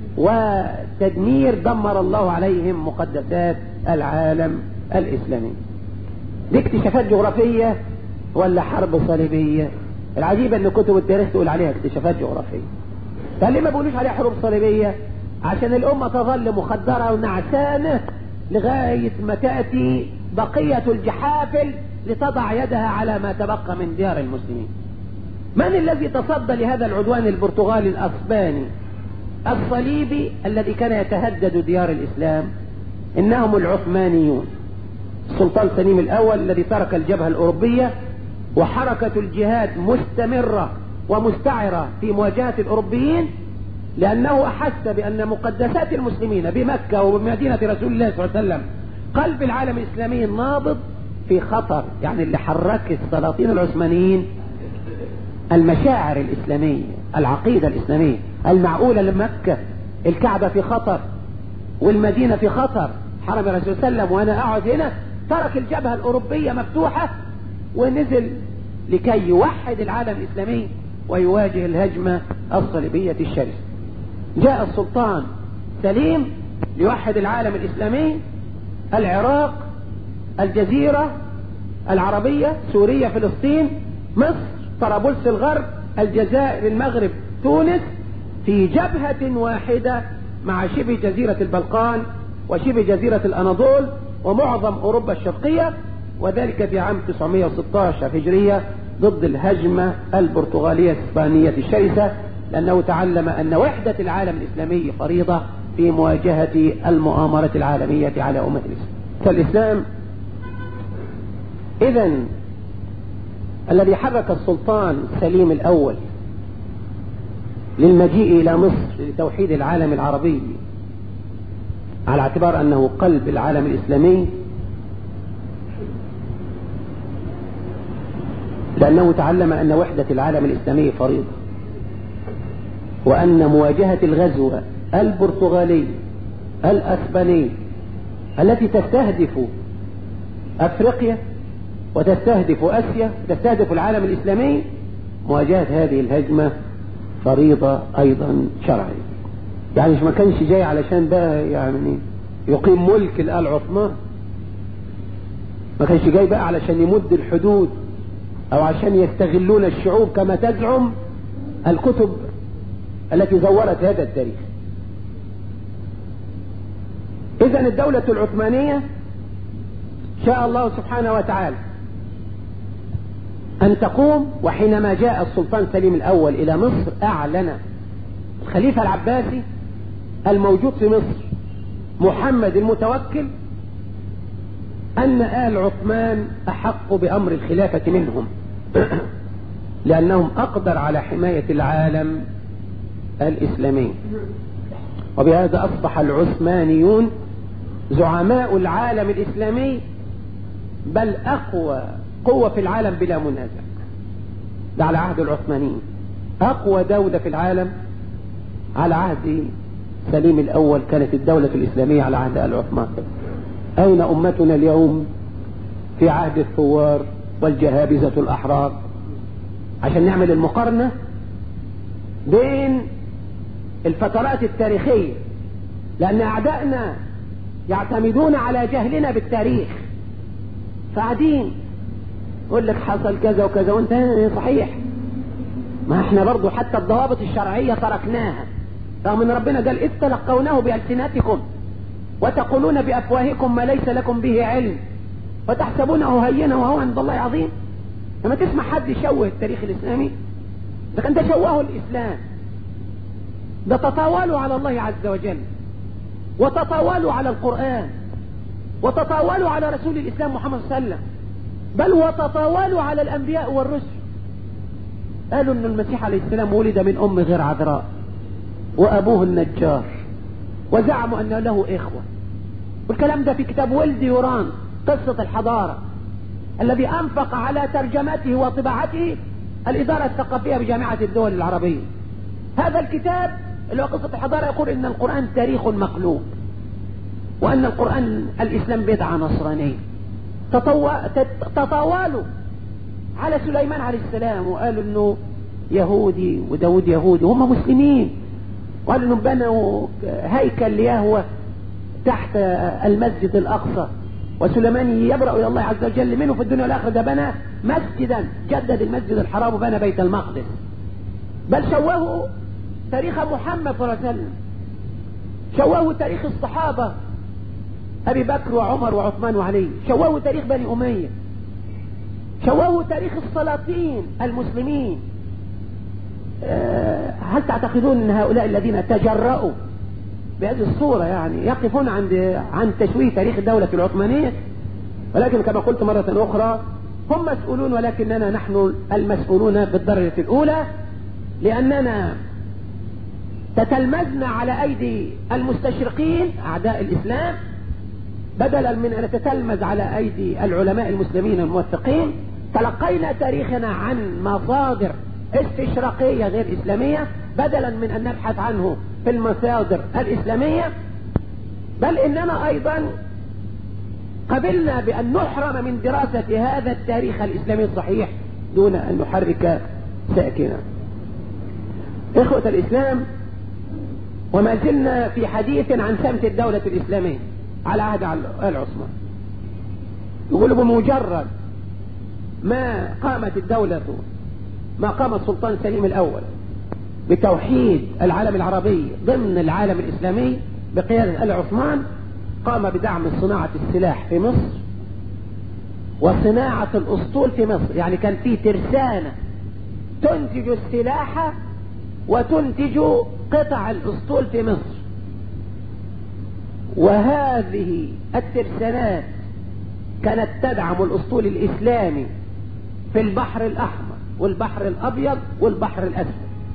[SPEAKER 2] وتدمير دمر الله عليهم مقدسات العالم الإسلامي. دي اكتشافات جغرافية ولا حرب صليبية؟ العجيب ان كتب التاريخ تقول عليها اكتشافات جغرافية. فليه ما بيقولوش عليها حروب صليبية؟ عشان الأمة تظل مخدرة ونعسانة لغاية ما تأتي بقية الجحافل لتضع يدها على ما تبقى من ديار المسلمين. من الذي تصدى لهذا العدوان البرتغالي الأسباني الصليبي الذي كان يتهدد ديار الإسلام؟ إنهم العثمانيون. السلطان سليم الأول الذي ترك الجبهة الأوروبية، وحركة الجهاد مستمرة ومستعرة في مواجهة الأوروبيين، لأنه أحس بأن مقدسات المسلمين بمكة وبمدينة رسول الله صلى الله عليه وسلم قلب العالم الإسلامي النابض في خطر. يعني اللي حرك السلاطين العثمانيين المشاعر الإسلامية، العقيدة الإسلامية المعقولة لمكة. الكعبة في خطر والمدينة في خطر، حرم الرسول صلى الله عليه وسلم وأنا أقعد هنا. ترك الجبهة الأوروبية مفتوحة ونزل لكي يوحد العالم الإسلامي ويواجه الهجمة الصليبية الشرسة. جاء السلطان سليم ليوحد العالم الإسلامي، العراق، الجزيرة العربية، سوريا، فلسطين، مصر، طرابلس الغرب، الجزائر، المغرب، تونس، في جبهة واحدة مع شبه جزيرة البلقان وشبه جزيرة الأناضول ومعظم أوروبا الشرقية، وذلك في عام تسعمائة وستة عشر هجرية ضد الهجمة البرتغالية الإسبانية الشرسة، لأنه تعلم أن وحدة العالم الإسلامي فريضة في مواجهة المؤامرة العالمية على أمة الإسلام. فالإسلام إذن الذي حرك السلطان سليم الأول للمجيء إلى مصر لتوحيد العالم العربي على اعتبار أنه قلب العالم الإسلامي، لأنه تعلم أن وحدة العالم الإسلامي فريضة، وأن مواجهة الغزو البرتغالي الأسباني التي تستهدف أفريقيا وتستهدف آسيا وتستهدف العالم الإسلامي، مواجهة هذه الهجمة فريضة أيضا شرعية. يعني مش ما كانش جاي علشان بقى يعني يقيم ملك الآل عثمان، ما كانش جاي بقى علشان يمد الحدود أو عشان يستغلون الشعوب كما تزعم الكتب التي زورت هذا التاريخ. إذن الدولة العثمانية شاء الله سبحانه وتعالى أن تقوم، وحينما جاء السلطان سليم الأول إلى مصر أعلن الخليفة العباسي الموجود في مصر محمد المتوكل أن آل عثمان أحق بأمر الخلافة منهم لأنهم أقدر على حماية العالم الإسلامي. وبهذا أصبح العثمانيون زعماء العالم الإسلامي، بل أقوى قوة في العالم بلا منازع. ده على عهد العثمانيين. أقوى دولة في العالم على عهد سليم الأول كانت الدولة الإسلامية على عهد آل عثمان. أين أمتنا اليوم في عهد الثوار والجهابزة الأحرار؟ عشان نعمل المقارنة بين الفترات التاريخية، لأن أعدائنا يعتمدون على جهلنا بالتاريخ، فقاعدين يقول لك حصل كذا وكذا وانت صحيح. ما احنا برضو حتى الضوابط الشرعية تركناها، رغم ان ربنا قال إذ تلقونه بألسنتكم وتقولون بأفواهكم ما ليس لكم به علم وتحسبونه هينا وهو عند الله عظيم. لما تسمع حد يشوه التاريخ الإسلامي، ده كان ده شوهه الإسلام، ده تطاولوا على الله عز وجل، وتطاولوا على القرآن، وتطاولوا على رسول الإسلام محمد صلى الله عليه وسلم، بل وتطاولوا على الأنبياء والرسل. قالوا ان المسيح عليه السلام ولد من ام غير عذراء وابوه النجار، وزعموا ان له اخوة. والكلام ده في كتاب ولد يوران قصة الحضارة الذي انفق على ترجمته وطباعته الادارة الثقافية بجامعة الدول العربية. هذا الكتاب اللي هو قصة الحضارة يقول ان القرآن تاريخ مقلوب، وان القرآن الاسلام بدعة نصرانية. تطاولوا على سليمان عليه السلام وقالوا انه يهودي وداود يهودي، هم مسلمين، وقالوا انهم بنوا هيكل ليهوه تحت المسجد الاقصى، وسليمان يبرأ الى الله عز وجل منه في الدنيا والاخره. ده بنى مسجدا، جدد المسجد الحرام وبنى بيت المقدس. بل شوهوا تاريخ محمد صلى الله عليه وسلم، شوهوا تاريخ الصحابة ابي بكر وعمر وعثمان وعلي، شوهوا تاريخ بني امية، شوهوا تاريخ السلاطين المسلمين. أه هل تعتقدون ان هؤلاء الذين تجرؤوا بهذه الصورة يعني يقفون عند عن تشويه تاريخ الدولة العثمانية؟ ولكن كما قلت مرة اخرى هم مسؤولون، ولكننا نحن المسؤولون بالدرجة الاولى، لاننا تتلمذنا على ايدي المستشرقين اعداء الاسلام بدلا من ان نتتلمذ على ايدي العلماء المسلمين الموثقين. تلقينا تاريخنا عن مصادر استشراقية غير اسلامية بدلا من ان نبحث عنه في المصادر الاسلامية. بل اننا ايضا قبلنا بان نحرم من دراسة هذا التاريخ الاسلامي الصحيح دون ان نحرك ساكنا. اخوة الاسلام، وما زلنا في حديث عن سمت الدولة الاسلامية على عهد آل عثمان. يقول بمجرد ما قامت الدولة، ما قام السلطان سليم الأول بتوحيد العالم العربي ضمن العالم الإسلامي بقيادة آل عثمان، قام بدعم صناعة السلاح في مصر وصناعة الأسطول في مصر. يعني كان في ترسانة تنتج السلاح وتنتج قطع الأسطول في مصر، وهذه الترسانات كانت تدعم الأسطول الإسلامي في البحر الأحمر والبحر الأبيض والبحر الأسود.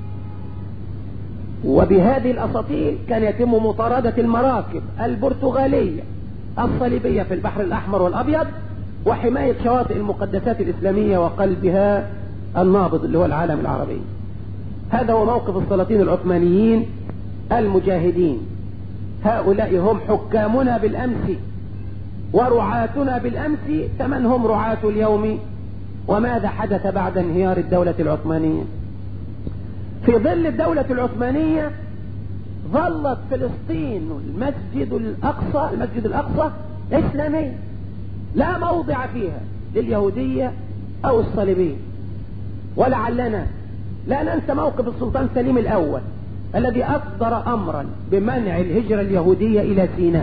[SPEAKER 2] وبهذه الأساطيل كان يتم مطاردة المراكب البرتغالية الصليبية في البحر الأحمر والأبيض، وحماية شواطئ المقدسات الإسلامية وقلبها النابض اللي هو العالم العربي. هذا هو موقف السلاطين العثمانيين المجاهدين. هؤلاء هم حكامنا بالأمس ورعاتنا بالأمس، فمن هم رعاة اليوم؟ وماذا حدث بعد انهيار الدولة العثمانية؟ في ظل الدولة العثمانية ظلت فلسطين المسجد الأقصى المسجد الأقصى إسلامي، لا موضع فيها لليهودية أو الصليبية. ولعلنا لا ننسى موقف السلطان سليم الأول الذي أصدر أمرا بمنع الهجرة اليهودية إلى سيناء،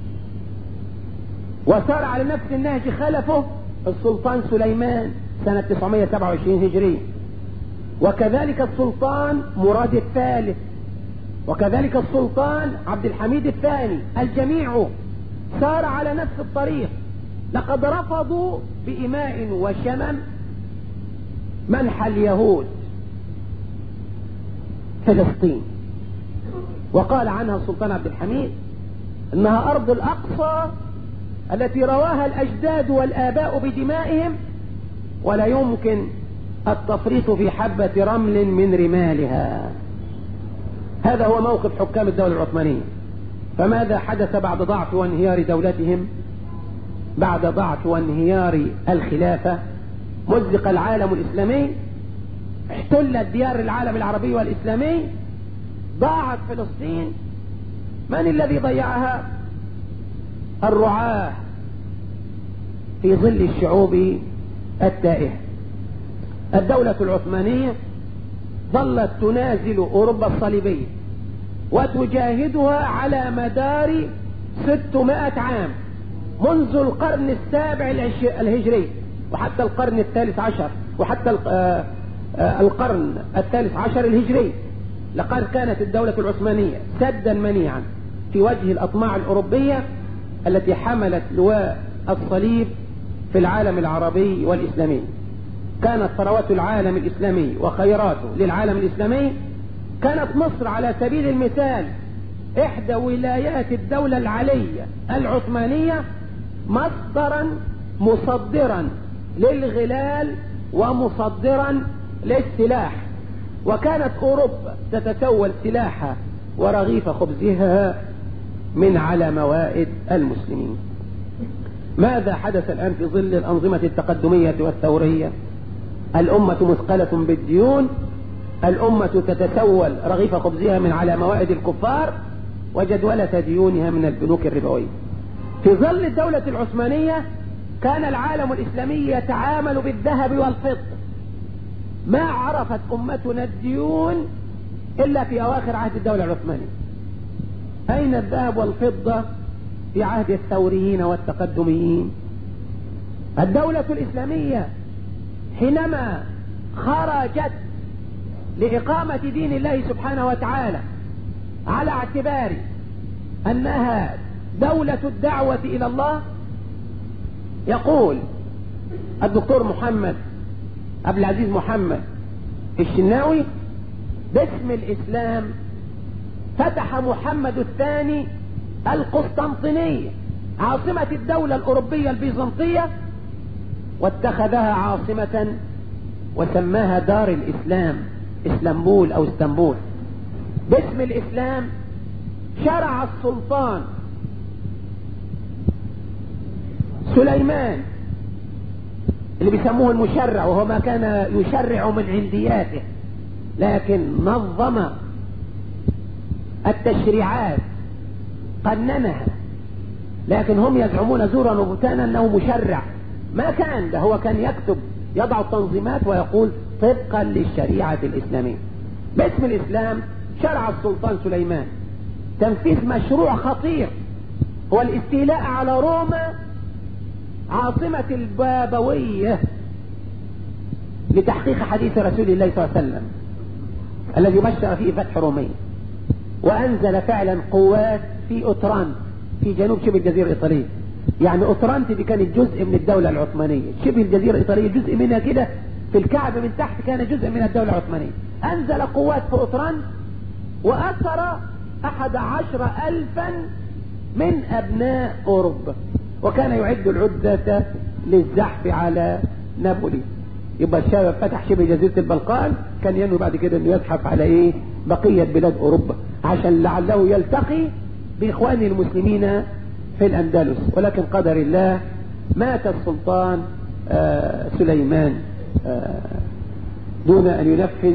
[SPEAKER 2] وسار على نفس النهج خلفه السلطان سليمان سنة تسعمائة وسبعة وعشرين هجرية، وكذلك السلطان مراد الثالث، وكذلك السلطان عبد الحميد الثاني. الجميع سار على نفس الطريق. لقد رفضوا بإيماء وشمم منح اليهود فلسطين، وقال عنها السلطان عبد الحميد انها ارض الاقصى التي رواها الاجداد والاباء بدمائهم، ولا يمكن التفريط في حبة رمل من رمالها. هذا هو موقف حكام الدولة العثمانية. فماذا حدث بعد ضعف وانهيار دولتهم؟ بعد ضعف وانهيار الخلافة مزق العالم الإسلامي، احتلت ديار العالم العربي والإسلامي، ضاعت فلسطين. من الذي ضيعها؟ الرعاة في ظل الشعوب التائهة. الدولة العثمانية ظلت تنازل أوروبا الصليبية وتجاهدها على مدار ستمائة عام، منذ القرن السابع الهجري وحتى القرن الثالث عشر وحتى القرن الثالث عشر الهجري. لقد كانت الدولة العثمانية سدا منيعا في وجه الأطماع الأوروبية التي حملت لواء الصليب في العالم العربي والإسلامي. كانت ثروات العالم الإسلامي وخيراته للعالم الإسلامي، كانت مصر على سبيل المثال إحدى ولايات الدولة العلية العثمانية مصدرا مصدرا للغلال ومصدرا للسلاح، وكانت أوروبا تتسول سلاحها ورغيف خبزها من على موائد المسلمين. ماذا حدث الآن في ظل الأنظمة التقدمية والثورية؟ الأمة مثقلة بالديون، الأمة تتسول رغيف خبزها من على موائد الكفار وجدولة ديونها من البنوك الربوية. في ظل الدولة العثمانية كان العالم الإسلامي يتعامل بالذهب والفضة، ما عرفت أمتنا الديون إلا في أواخر عهد الدولة العثمانية. أين الذهب والفضة في عهد الثوريين والتقدميين؟ الدولة الإسلامية حينما خرجت لإقامة دين الله سبحانه وتعالى على اعتبار أنها دولة الدعوة إلى الله، يقول الدكتور محمد عبد العزيز محمد الشناوي: باسم الإسلام فتح محمد الثاني القسطنطينية عاصمة الدولة الأوروبية البيزنطية واتخذها عاصمة وسماها دار الإسلام، اسلامبول أو اسطنبول. باسم الإسلام شرع السلطان سليمان اللي بيسموه المشرع، وهو ما كان يشرع من عندياته، لكن نظم التشريعات قننها، لكن هم يزعمون زورا وبهتانا انه مشرع، ما كان ده، هو كان يكتب يضع التنظيمات ويقول طبقا للشريعة الإسلامية. باسم الإسلام شرع السلطان سليمان تنفيذ مشروع خطير، هو الاستيلاء على روما عاصمة البابوية لتحقيق حديث رسول الله صلى الله عليه وسلم الذي بشر فيه فتح رومية، وأنزل فعلا قوات في أوترانت في جنوب شبه الجزيرة الإيطالية. يعني أوترانت دي كانت جزء من الدولة العثمانية، شبه الجزيرة الإيطالية جزء منها كده في الكعب من تحت كان جزء من الدولة العثمانية. أنزل قوات في أوترانت وأسر أحد عشر ألفا من أبناء أوروبا، وكان يعد العدة للزحف على نابولي. يبقى الشباب فتح شبه جزيرة البلقان، كان ينوي بعد كده انه يزحف على ايه بقية بلاد اوروبا عشان لعله يلتقي باخوانه المسلمين في الاندلس، ولكن قدر الله مات السلطان آه سليمان آه دون ان ينفذ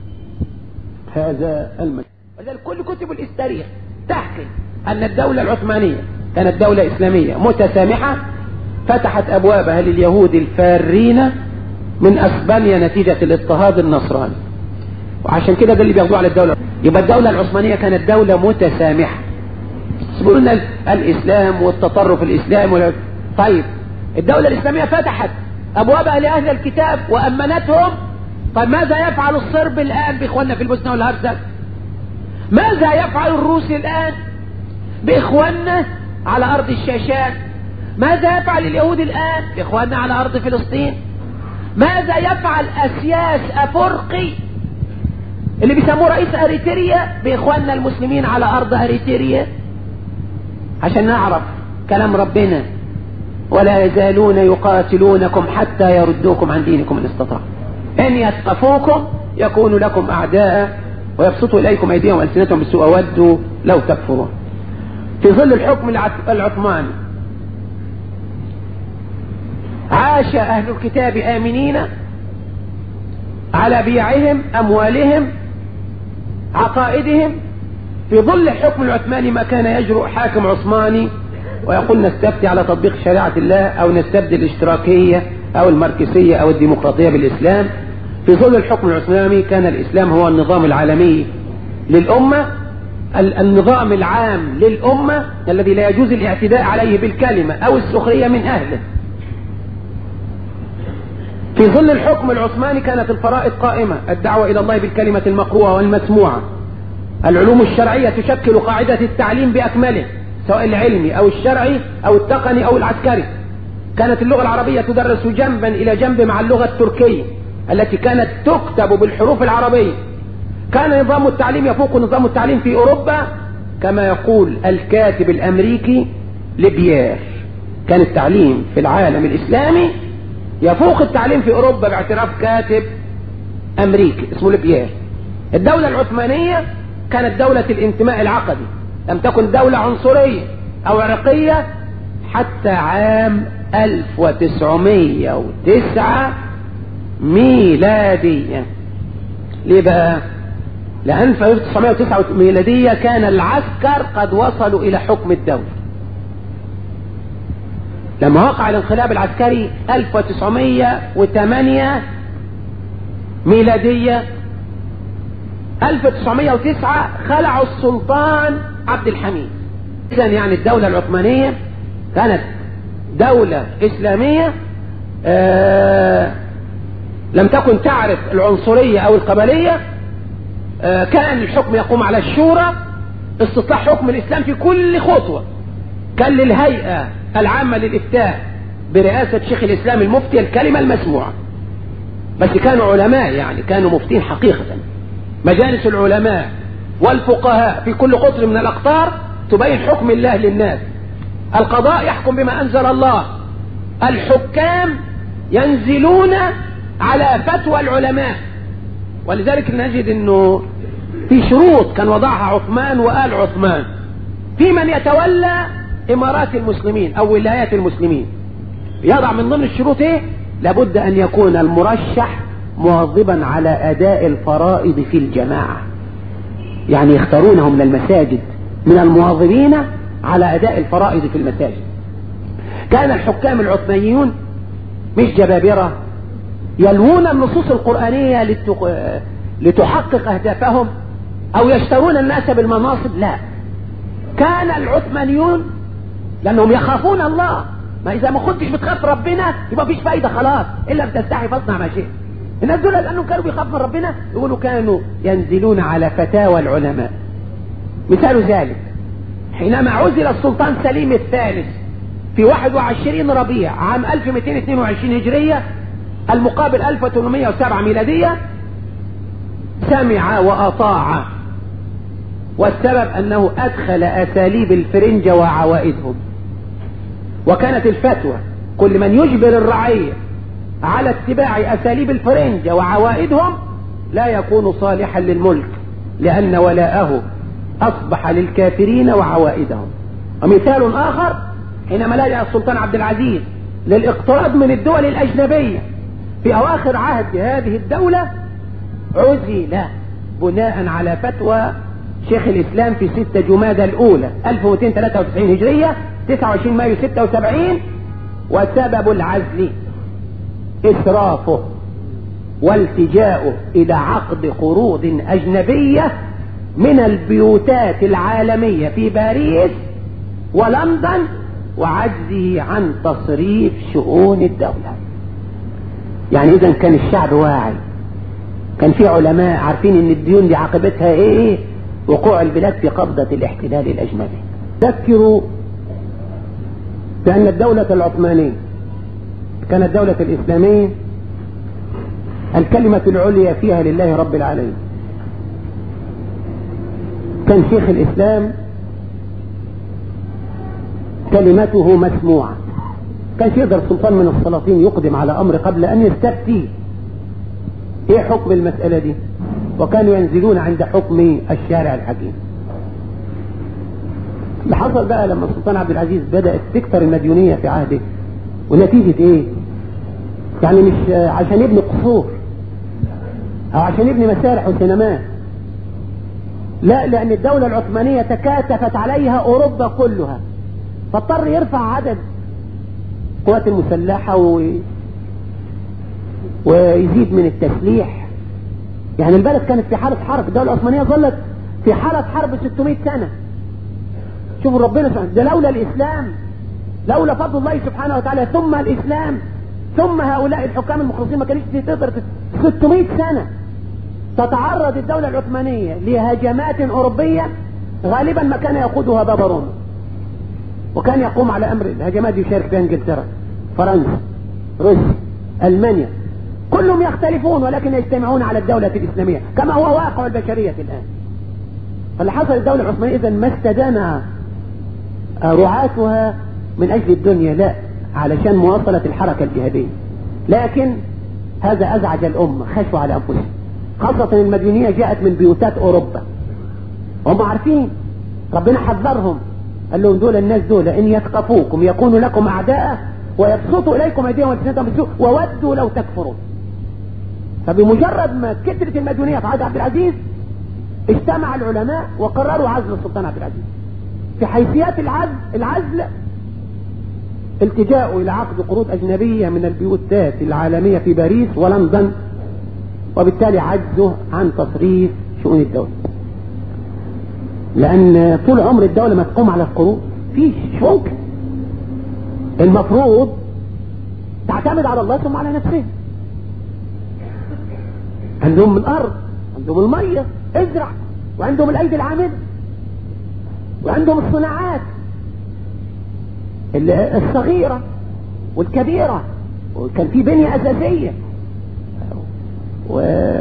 [SPEAKER 2] هذا المشروع. ولذلك كل كتب التاريخ تحكي ان الدولة العثمانية كانت دولة اسلامية متسامحة، فتحت ابوابها لليهود الفارين من اسبانيا نتيجة الاضطهاد النصراني، وعشان كده ده اللي بياخدوه على الدولة. يبقى الدولة العثمانية كانت دولة متسامحة. يقولون الاسلام والتطرف الاسلامي. طيب الدولة الاسلامية فتحت ابوابها لاهل الكتاب وامنتهم. طيب ماذا يفعل الصرب الان باخواننا في البوسنة والهرسك؟ ماذا يفعل الروس الان باخواننا على ارض الشاشات؟ ماذا يفعل اليهود الان باخواننا على ارض فلسطين؟ ماذا يفعل اسياس افرقي اللي بيسموه رئيس اريتريا باخواننا المسلمين على ارض اريتريا؟ عشان نعرف كلام ربنا: ولا يزالون يقاتلونكم حتى يردوكم عن دينكم ان استطاعوا، ان يثقفوكم يكونوا لكم اعداء ويبسطوا اليكم ايديهم والسنتهم بالسوء ودوا لو تكفرون. في ظل الحكم العثماني عاش اهل الكتاب امنين على بيعهم اموالهم عقائدهم. في ظل الحكم العثماني ما كان يجرؤ حاكم عثماني ويقول نستفتي على تطبيق شريعة الله او نستبدل الاشتراكية او الماركسية او الديمقراطية بالاسلام. في ظل الحكم العثماني كان الاسلام هو النظام العالمي للامة، النظام العام للامة الذي لا يجوز الاعتداء عليه بالكلمة او السخرية من اهله. في ظل الحكم العثماني كانت الفرائض قائمة: الدعوة الى الله بالكلمة المقروءة والمسموعة، العلوم الشرعية تشكل قاعدة التعليم باكمله سواء العلمي او الشرعي او التقني او العسكري، كانت اللغة العربية تدرس جنبا إلى جنب مع اللغة التركية التي كانت تكتب بالحروف العربية. كان نظام التعليم يفوق نظام التعليم في أوروبا، كما يقول الكاتب الأمريكي ليبيير. كان التعليم في العالم الإسلامي يفوق التعليم في أوروبا باعتراف كاتب أمريكي اسمه ليبيير. الدولة العثمانية كانت دولة الانتماء العقدي، لم تكن دولة عنصرية أو عرقية حتى عام ألف وتسعمائة وتسعة ميلادية. ليه بقى؟ لأن في ألف وتسعمائة وتسعة ميلادية كان العسكر قد وصلوا إلى حكم الدولة. لما وقع الانقلاب العسكري ألف وتسعمائة وثمانية ميلادية، ألف وتسعمائة وتسعة خلعوا السلطان عبد الحميد. إذن يعني الدولة العثمانية كانت دولة إسلامية آه لم تكن تعرف العنصرية أو القبلية. آه كان الحكم يقوم على الشورى، استطلاع حكم الإسلام في كل خطوة. كان للهيئة العامة للإفتاء برئاسة شيخ الإسلام المفتي الكلمة المسموعة، بس كانوا علماء، يعني كانوا مفتين حقيقة. مجالس العلماء والفقهاء في كل قطر من الأقطار تبين حكم الله للناس. القضاء يحكم بما أنزل الله، الحكام ينزلون على فتوى العلماء. ولذلك نجد أنه في شروط كان وضعها عثمان وآل عثمان في من يتولى إمارات المسلمين أو ولايات المسلمين. يضع من ضمن الشروط إيه؟ لابد أن يكون المرشح مواظبا على أداء الفرائض في الجماعة، يعني يختارونهم من المساجد من المواظبين على أداء الفرائض في المساجد. كان الحكام العثمانيون مش جبابرة يلوون النصوص القرآنية لتحقق أهدافهم أو يشترون الناس بالمناصب، لا. كان العثمانيون لأنهم يخافون الله، ما إذا ما كنتش بتخاف ربنا يبقى فيش فايدة خلاص، إلا بتستحي فاصنع ما شئت. الناس دول لأنهم كانوا بيخافوا من ربنا يقولوا كانوا ينزلون على فتاوى العلماء. مثال ذلك حينما عزل السلطان سليم الثالث في واحد وعشرين ربيع عام ألف ومئتين واثنين وعشرين هجرية المقابل ألف وثمانمائة وسبعة ميلادية، سمع وأطاع، والسبب أنه أدخل أساليب الفرنجة وعوائدهم. وكانت الفتوى كل من يجبر الرعية على اتباع أساليب الفرنجة وعوائدهم لا يكون صالحا للملك، لأن ولاءه أصبح للكافرين وعوائدهم. ومثال آخر حينما لجأ السلطان عبد العزيز للاقتراض من الدول الأجنبية في أواخر عهد هذه الدولة، عزل بناء على فتوى شيخ الإسلام في ستة جمادى الأولى ألف ومئتين وثلاثة وتسعين هجرية تسعة وعشرين مايو ستة وسبعين. وسبب العزل إسرافه والتجاؤه إلى عقد قروض أجنبية من البيوتات العالمية في باريس ولندن، وعجزه عن تصريف شؤون الدولة. يعني إذن كان الشعب واعي، كان في علماء عارفين ان الديون دي عاقبتها ايه؟ وقوع البلاد في قبضة الاحتلال الأجنبي. ذكروا بأن الدولة العثمانية كانت دولة الإسلامية الكلمة العليا فيها لله رب العالمين. كان شيخ الإسلام كلمته مسموعة، كان يقدر سلطان من السلاطين يقدم على أمر قبل أن يستفتي ايه حكم المسألة دي، وكانوا ينزلون عند حكم الشارع الحكيم. اللي حصل بقى لما السلطان عبد العزيز بدأت تكثر المديونية في عهده، ونتيجة ايه؟ يعني مش عشان يبني قصور او عشان يبني مسارح وسينمات، لا، لأن الدولة العثمانية تكاتفت عليها أوروبا كلها، فاضطر يرفع عدد قوات المسلحة و... ويزيد من التسليح. يعني البلد كانت في حالة حرب، الدولة العثمانية ظلت في حالة حرب ستمائة سنة. شوفوا ربنا سبحانه، ده لولا الإسلام، لولا فضل الله سبحانه وتعالى ثم الإسلام ثم هؤلاء الحكام المخلصين ما كانش تقدر ستمائة سنة تتعرض الدولة العثمانية لهجمات أوروبية غالبا ما كان يقودها بابا روما، وكان يقوم على أمر الهجمات يشارك بها إنجلترا، فرنسا، روسيا، ألمانيا، كلهم يختلفون ولكن يجتمعون على الدولة الإسلامية كما هو واقع البشرية الآن. فاللي حصل الدولة العثمانية إذن ما استدان رعاتها من أجل الدنيا، لا، علشان مواصلة الحركة الجهادية. لكن هذا أزعج الأمة، خشوا على أنفسهم، خاصة المديونية جاءت من بيوتات أوروبا، هم عارفين، ربنا حذرهم، قال لهم دول الناس دول إن يثقفوكم يكونوا لكم أعداء ويبسطوا إليكم أيديهم وألسنتهم بالسوء وودوا لو تكفرون. فبمجرد ما كثرت المديونية في عهد عبد العزيز اجتمع العلماء وقرروا عزل السلطان عبد العزيز. في حيثيات العزل, العزل التجاؤوا إلى عقد قروض أجنبية من البيوتات العالمية في باريس ولندن، وبالتالي عجزوا عن تصريف شؤون الدولة، لأن طول عمر الدولة ما تقوم على القروض، فيش ممكن، المفروض تعتمد على الله ثم على نفسها. عندهم الأرض، عندهم المية ازرع، وعندهم الأيدي العاملة، وعندهم الصناعات الصغيرة والكبيرة، وكان في بنية أساسية، و...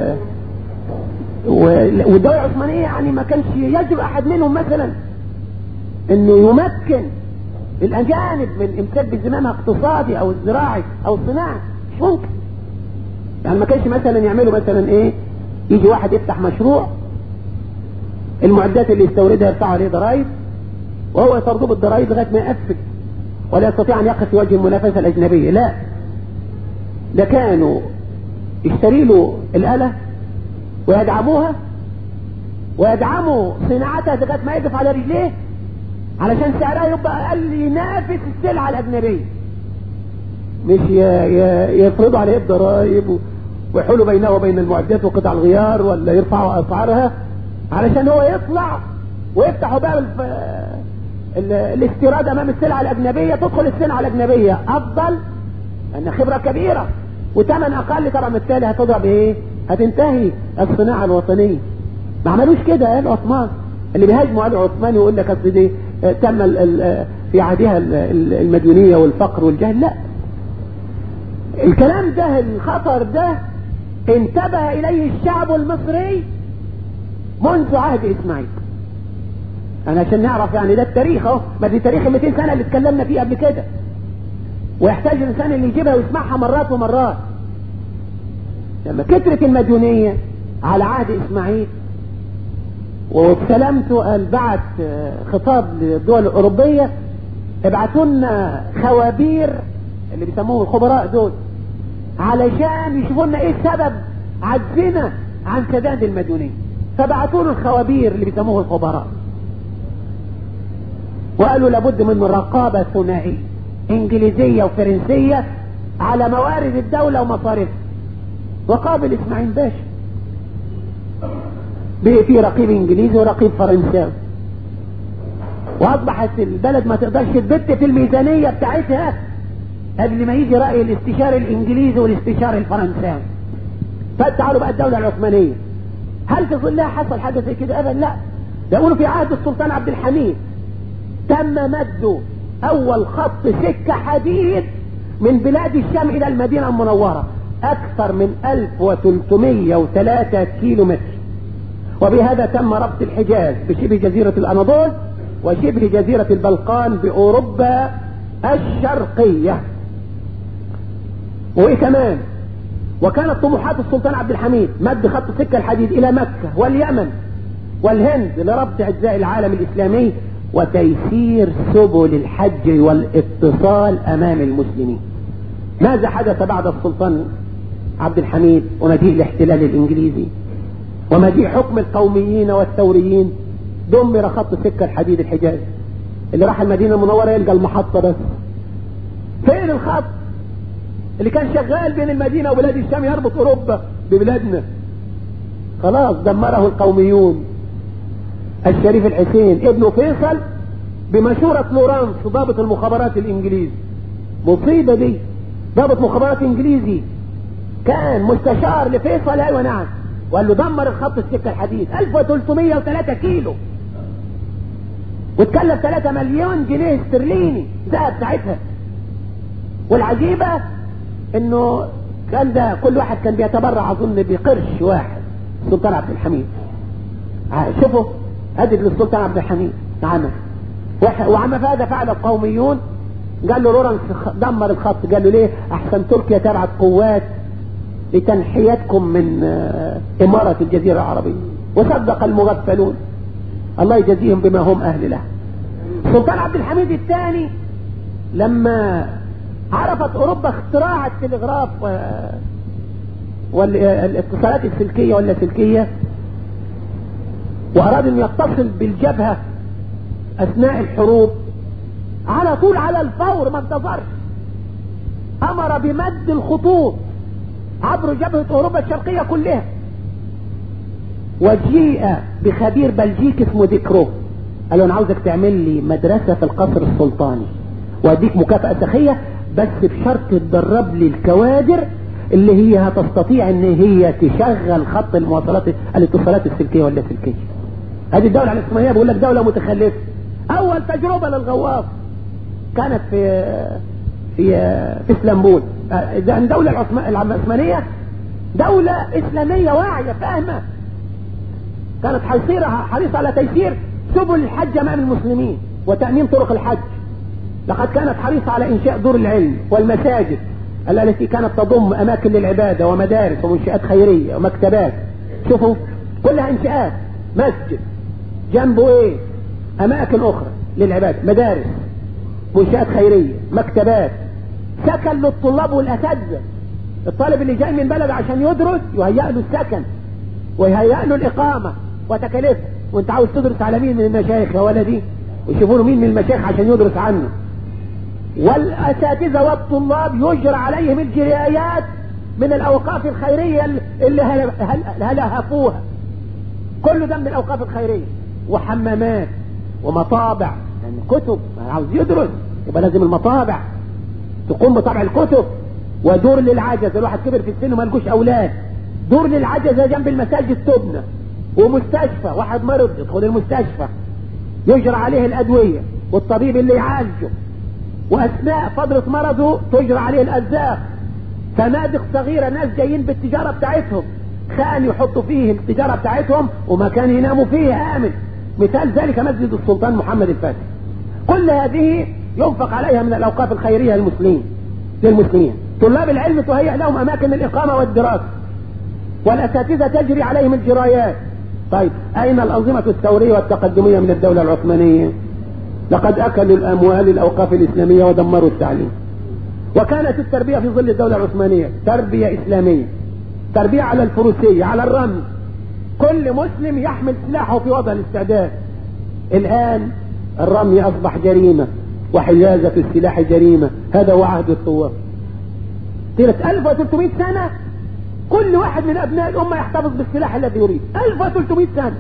[SPEAKER 2] و... والدولة العثمانية يعني ما كانش يجرؤ أحد منهم مثلا إنه يمكن الأجانب من إمساك بزمامها اقتصادي أو الزراعي أو الصناعي، مش ممكن. يعني ما كانش مثلا يعملوا مثلا إيه، يجي واحد يفتح مشروع، المعدات اللي يستوردها يرفعوا عليه ضرائب وهو يطردوه بالضرائب لغاية ما يقفل ولا يستطيع أن يقف في وجه المنافسة الأجنبية. لا، ده كانوا يشتري له الآلة ويدعموها ويدعموا صناعتها لغاية ما يقف على رجليه علشان سعرها يبقى أقل ينافس السلعة الأجنبية، مش يفرضوا عليه الضرائب ويحولوا بينه وبين المعدات وقطع الغيار ولا يرفعوا أسعارها علشان هو يطلع ويفتحوا باب الاستيراد امام السلعة الاجنبية، تدخل السلعة الاجنبية افضل لان خبرة كبيرة وثمن اقل، طبعا بالتالي هتضرب ايه، هتنتهي الصناعة الوطنية. ما عملوش كده قال عثمان، اللي بيهاجموا على عثمان يقول لك اصل دي تم في عهدها المديونية والفقر والجهل، لا، الكلام ده الخطر ده انتبه اليه الشعب المصري منذ عهد اسماعيل. انا عشان نعرف يعني ده التاريخ اهو، ما دي تاريخ مئتين سنة اللي اتكلمنا فيه قبل كده، ويحتاج الانسان اللي يجيبها ويسمعها مرات ومرات. لما كترت المديونية على عهد اسماعيل وسلامته قال بعت خطاب للدول الاوروبية ابعتوا لنا خوابير اللي بيسموه الخبراء دول علشان يشوفوا لنا ايه سبب عجزنا عن سداد المديونية. فبعتوا له الخوابير اللي بيسموه الخبراء وقالوا لابد من رقابة ثنائية انجليزية وفرنسية على موارد الدولة ومصارفها. وقابل اسماعيل باشا في رقيب انجليزي ورقيب فرنساوي، واصبحت البلد ما تقدرش تبت في الميزانية بتاعتها قبل ما يجي رأي الاستشاري الانجليزي والاستشاري الفرنساوي. فتعالوا بقى الدولة العثمانية، هل في ظلها حصل حاجة زي كده؟ ابدا لا، ده يقولوا في عهد السلطان عبد الحميد تم مد اول خط سكة حديد من بلاد الشام الى المدينة المنورة اكثر من ألف وثلاثمائة وثلاثة كيلو متر، وبهذا تم ربط الحجاز بشبه جزيرة الاناضول وشبه جزيرة البلقان باوروبا الشرقية. وايه كمان، وكانت طموحات السلطان عبد الحميد مد خط السكة الحديد الى مكة واليمن والهند لربط اجزاء العالم الاسلامي وتيسير سبل الحج والاتصال امام المسلمين. ماذا حدث بعد السلطان عبد الحميد ومجيء الاحتلال الانجليزي ومجيء حكم القوميين والثوريين؟ دمر خط سكة الحديد الحجاز، اللي راح المدينة المنورة يلقى المحطة بس. فين الخط اللي كان شغال بين المدينة وبلاد الشام يربط اوروبا ببلادنا؟ خلاص دمره القوميون. الشريف الحسين ابنه فيصل بمشورة لورانس ضابط المخابرات الانجليزي، مصيبة دي، ضابط مخابرات انجليزي كان مستشار لفيصل، ايوه نعم، وقال له دمر الخط السكة الحديد ألف وثلاثمائة وثلاثة كيلو وتكلف ثلاثة مليون جنيه استرليني ذهب ساعتها. والعجيبة انه كان ده كل واحد كان بيتبرع اظن بقرش واحد. السلطان عبد الحميد شوفوا هدد للسلطان عبد الحميد عمل، وعما فهذا فعل القوميون. قال له لورنس دمر الخط، قال له ليه؟ احسن تركيا تبعت قوات لتنحيتكم من امارة الجزيرة العربية. وصدق المغفلون، الله يجزيهم بما هم اهل له. السلطان عبد الحميد الثاني لما عرفت اوروبا اختراع التلغراف والاتصالات السلكية واللاسلكية، واراد ان يتصل بالجبهة اثناء الحروب، على طول على الفور ما انتظرش، امر بمد الخطوط عبر جبهة اوروبا الشرقية كلها. وجيء بخبير بلجيكي اسمه ديكرو، قال له انا عاوزك تعمل لي مدرسة في القصر السلطاني واديك مكافأة سخية، بس بشرط تدرب لي الكوادر اللي هي هتستطيع ان هي تشغل خط المواصلات الاتصالات السلكية واللاسلكية. هذه الدولة العثمانية بقول لك دولة متخلفة. اول تجربة للغواص كانت في في في اسلامبول. الدولة العثمانية دولة اسلامية واعية فاهمة، كانت حريصة على تيسير سبل الحج امام المسلمين وتأمين طرق الحج. لقد كانت حريصة على انشاء دور العلم والمساجد التي كانت تضم اماكن للعبادة ومدارس ومنشآت خيرية ومكتبات. شوفوا كلها انشاءات، مسجد جنبه ايه اماكن اخرى للعبادة، مدارس، منشآت خيرية، مكتبات، سكن للطلاب والاساتذة. الطالب اللي جاي من بلد عشان يدرس يهيأ له السكن ويهيأ له الاقامة وتكاليفها. وانت عاوز تدرس على مين من المشايخ يا ولدي؟ ويشوفوا له مين من المشايخ عشان يدرس عنه. والاساتذة والطلاب يجرى عليهم الجرايات من الاوقاف الخيرية اللي هلهفوها، كل ده من الاوقاف الخيرية. وحمامات ومطابع، يعني كتب عاوز يدرس يبقى لازم المطابع تقوم بطبع الكتب. ودور للعجز، الواحد كبر في السن وما لقوش اولاد، دور للعجز جنب المساجد تبنى. ومستشفى، واحد مرض يدخل المستشفى يجرى عليه الادوية والطبيب اللي يعالجه، واثناء فترة مرضه تجرى عليه الارزاق. فنادق صغيرة، ناس جايين بالتجارة بتاعتهم، خان يحطوا فيه التجارة بتاعتهم ومكان يناموا فيه آمن. مثال ذلك مسجد السلطان محمد الفاتح. كل هذه ينفق عليها من الأوقاف الخيرية للمسلمين للمسلمين. طلاب العلم تهيئ لهم أماكن الإقامة والدراسة، والأساتذة تجري عليهم الجرايات. طيب أين الأنظمة الثورية والتقدمية من الدولة العثمانية؟ لقد أكلوا الأموال الأوقاف الإسلامية ودمروا التعليم. وكانت التربية في ظل الدولة العثمانية تربية إسلامية، تربية على الفروسية، على الرمي، كل مسلم يحمل سلاحه في وضع الاستعداد. الآن الرمي أصبح جريمة وحجازة السلاح جريمة. هذا هو عهد الثوار. طيلة ألف وثلاثمائة سنة كل واحد من أبناء الأمة يحتفظ بالسلاح الذي يريد. ألف وثلاثمائة سنة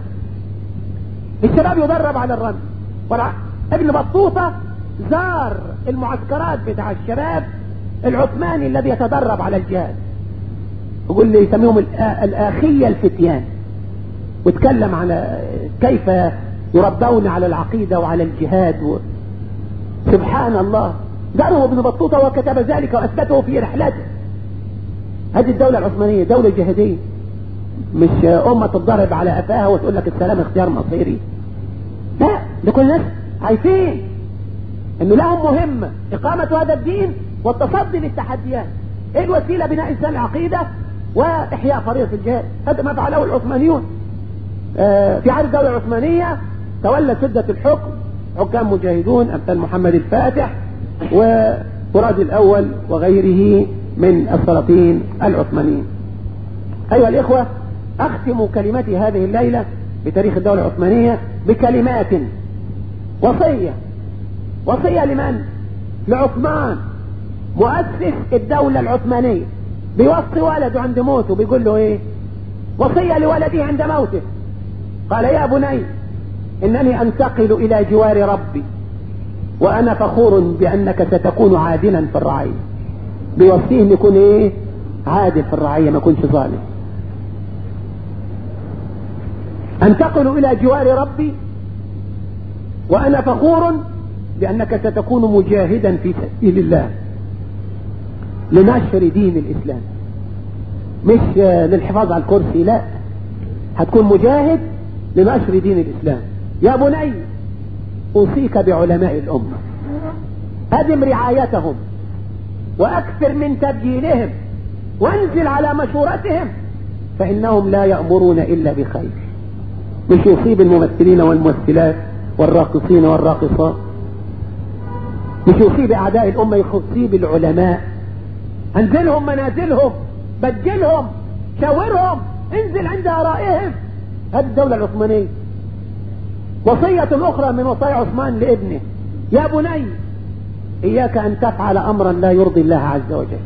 [SPEAKER 2] الشباب يدرب على الرمي. ابن بطوطة زار المعسكرات بتاع الشباب العثماني الذي يتدرب على الجهاد، يقول لي يسميهم الآخية الفتيان، واتكلم على كيف يربون على العقيدة وعلى الجهاد و... سبحان الله. زاره ابن بطوطة وكتب ذلك وأثبته في رحلته. هذه الدولة العثمانية دولة جهادية، مش أمة تضرب على قفاها وتقول لك السلام اختيار مصيري. لا، ده كل الناس عايزين انه لهم مهمة اقامة هذا الدين والتصدي للتحديات. ايه الوسيلة؟ بناء انسان العقيدة واحياء فريضة الجهاد. هذا ما فعله العثمانيون. آه في عهد الدولة العثمانية تولى سدة الحكم حكام مجاهدون امثال محمد الفاتح ومراد الاول وغيره من السلاطين العثمانيين. ايها الاخوة، اختم كلمتي هذه الليلة بتاريخ الدولة العثمانية بكلمات وصية. وصية لمن؟ لعثمان مؤسس الدولة العثمانية، بيوصي ولده عند موته بيقول له ايه؟ وصية لولده عند موته، قال يا بني انني انتقل الى جوار ربي وانا فخور بانك ستكون عادلا في الرعية. بيوصيه ان يكون ايه؟ عادل في الرعية، ما يكونش ظالم. انتقل الى جوار ربي وانا فخور بانك ستكون مجاهدا في سبيل الله لنشر دين الإسلام، مش للحفاظ على الكرسي، لا، هتكون مجاهد لنشر دين الإسلام. يا بني أوصيك بعلماء الأمة، أدم رعايتهم وأكثر من تبجيلهم وانزل على مشورتهم، فإنهم لا يأمرون إلا بخير. مش يصيب الممثلين والممثلات والراقصين والراقصات، مش يصيب أعداء الأمة، يصيب العلماء. انزلهم منازلهم، بجلهم، شاورهم، انزل عند آرائهم. هذه الدولة العثمانية. وصية أخرى من وصايا عثمان لابنه: يا بني إياك أن تفعل أمرا لا يرضي الله عز وجل،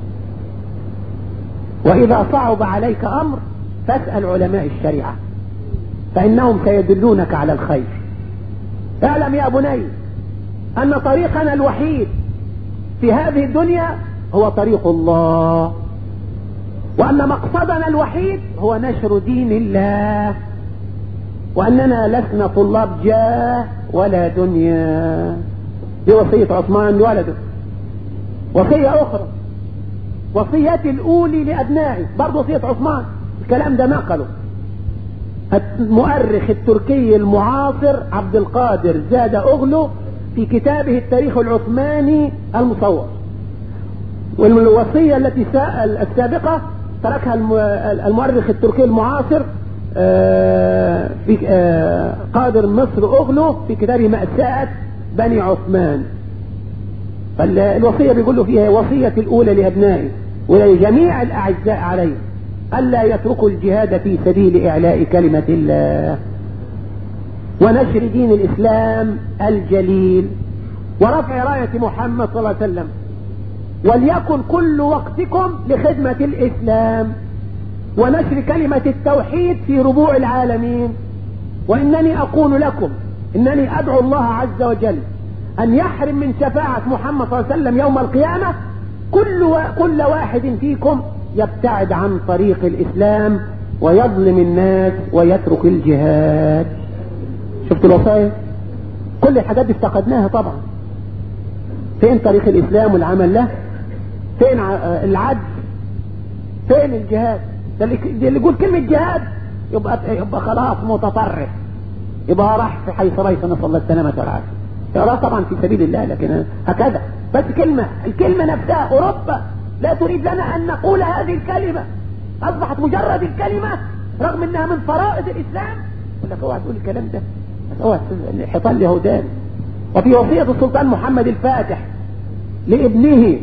[SPEAKER 2] وإذا صعب عليك أمر فاسأل علماء الشريعة فإنهم سيدلونك على الخير. اعلم يا بني أن طريقنا الوحيد في هذه الدنيا هو طريق الله، وأن مقصدنا الوحيد هو نشر دين الله، وأننا لسنا طلاب جاه ولا دنيا. دي وصية عثمان لولده. وصية أخرى، وصيتي الأولي لأبنائي، برضه وصية عثمان، الكلام ده نقله المؤرخ التركي المعاصر عبد القادر زاد أغلو في كتابه التاريخ العثماني المصور. والوصية التي السابقة تركها المؤرخ التركي المعاصر في قادر مصر أغلو في كتابه مأساة بني عثمان. فالوصية بيقول له فيها: وصية الأولى لأبنائي ولجميع الأعزاء عليه ألا يتركوا الجهاد في سبيل إعلاء كلمة الله ونشر دين الإسلام الجليل ورفع راية محمد صلى الله عليه وسلم، وليكن كل وقتكم لخدمة الإسلام ونشر كلمة التوحيد في ربوع العالمين. وإنني أقول لكم إنني أدعو الله عز وجل أن يحرم من شفاعة محمد صلى الله عليه وسلم يوم القيامة كل, و... كل واحد فيكم يبتعد عن طريق الإسلام ويظلم الناس ويترك الجهاد. شفت الوصايا؟ كل الحاجات دي افتقدناها طبعا. فين طريق الإسلام والعمل له؟ فين العدل؟ فين الجهاد؟ ده اللي يقول كلمة جهاد يبقى يبقى خلاص متطرف، يبقى راح في حيث ريث، نسأل الله السلامة والعافية. يرى طبعا في سبيل الله، لكن هكذا بس كلمة، الكلمة نفسها. أوروبا لا تريد لنا أن نقول هذه الكلمة، أصبحت مجرد الكلمة رغم أنها من فرائض الإسلام. يقول لك اوعى تقول الكلام ده، اوعى حيطان اليهودان. وفي وصية السلطان محمد الفاتح لابنه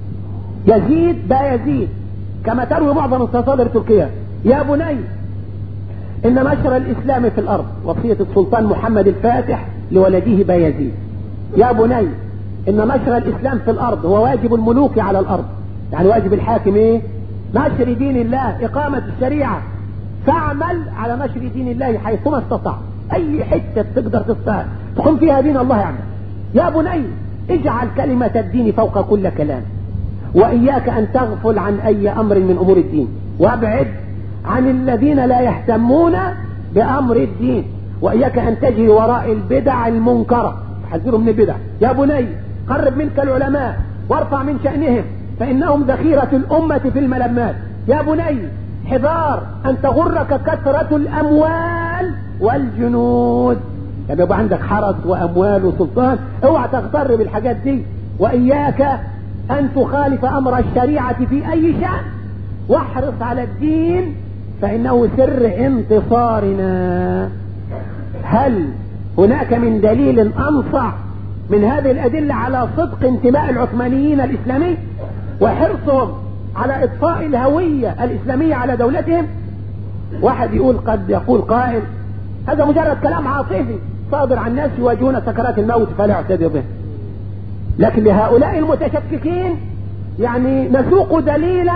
[SPEAKER 2] يزيد با يزيد كما تروي معظم المصادر التركية: يا بني إن نشر الإسلام في الأرض. وصية السلطان محمد الفاتح لولده با يزيد: يا بني إن نشر الإسلام في الأرض هو واجب الملوك على الأرض، يعني واجب الحاكم إيه؟ نشر دين الله، إقامة الشريعة، فاعمل على نشر دين الله حيثما استطاع. أي حتة تقدر تستطيع تقوم فيها دين الله يعني. يا بني اجعل كلمة الدين فوق كل كلام، وإياك أن تغفل عن أي أمر من أمور الدين، وابعد عن الذين لا يهتمون بأمر الدين، وإياك أن تجري وراء البدع المنكرة، حذروا من البدع. يا بني قرب منك العلماء وارفع من شأنهم فإنهم ذخيرة الأمة في الملمات. يا بني حذار أن تغرك كثرة الأموال والجنود، يعني يبقى عندك حرس وأموال وسلطان، اوعى تغتر بالحاجات دي. وإياك أن تخالف أمر الشريعة في أي شأن، واحرص على الدين فإنه سر انتصارنا. هل هناك من دليل أنصع من هذه الأدلة على صدق انتماء العثمانيين الإسلامي وحرصهم على إطفاء الهوية الإسلامية على دولتهم؟ واحد يقول، قد يقول قائل هذا مجرد كلام عاطفي صادر عن ناس يواجهون سكرات الموت فلا يعتدوا به. لكن لهؤلاء المتشككين يعني نسوق دليلا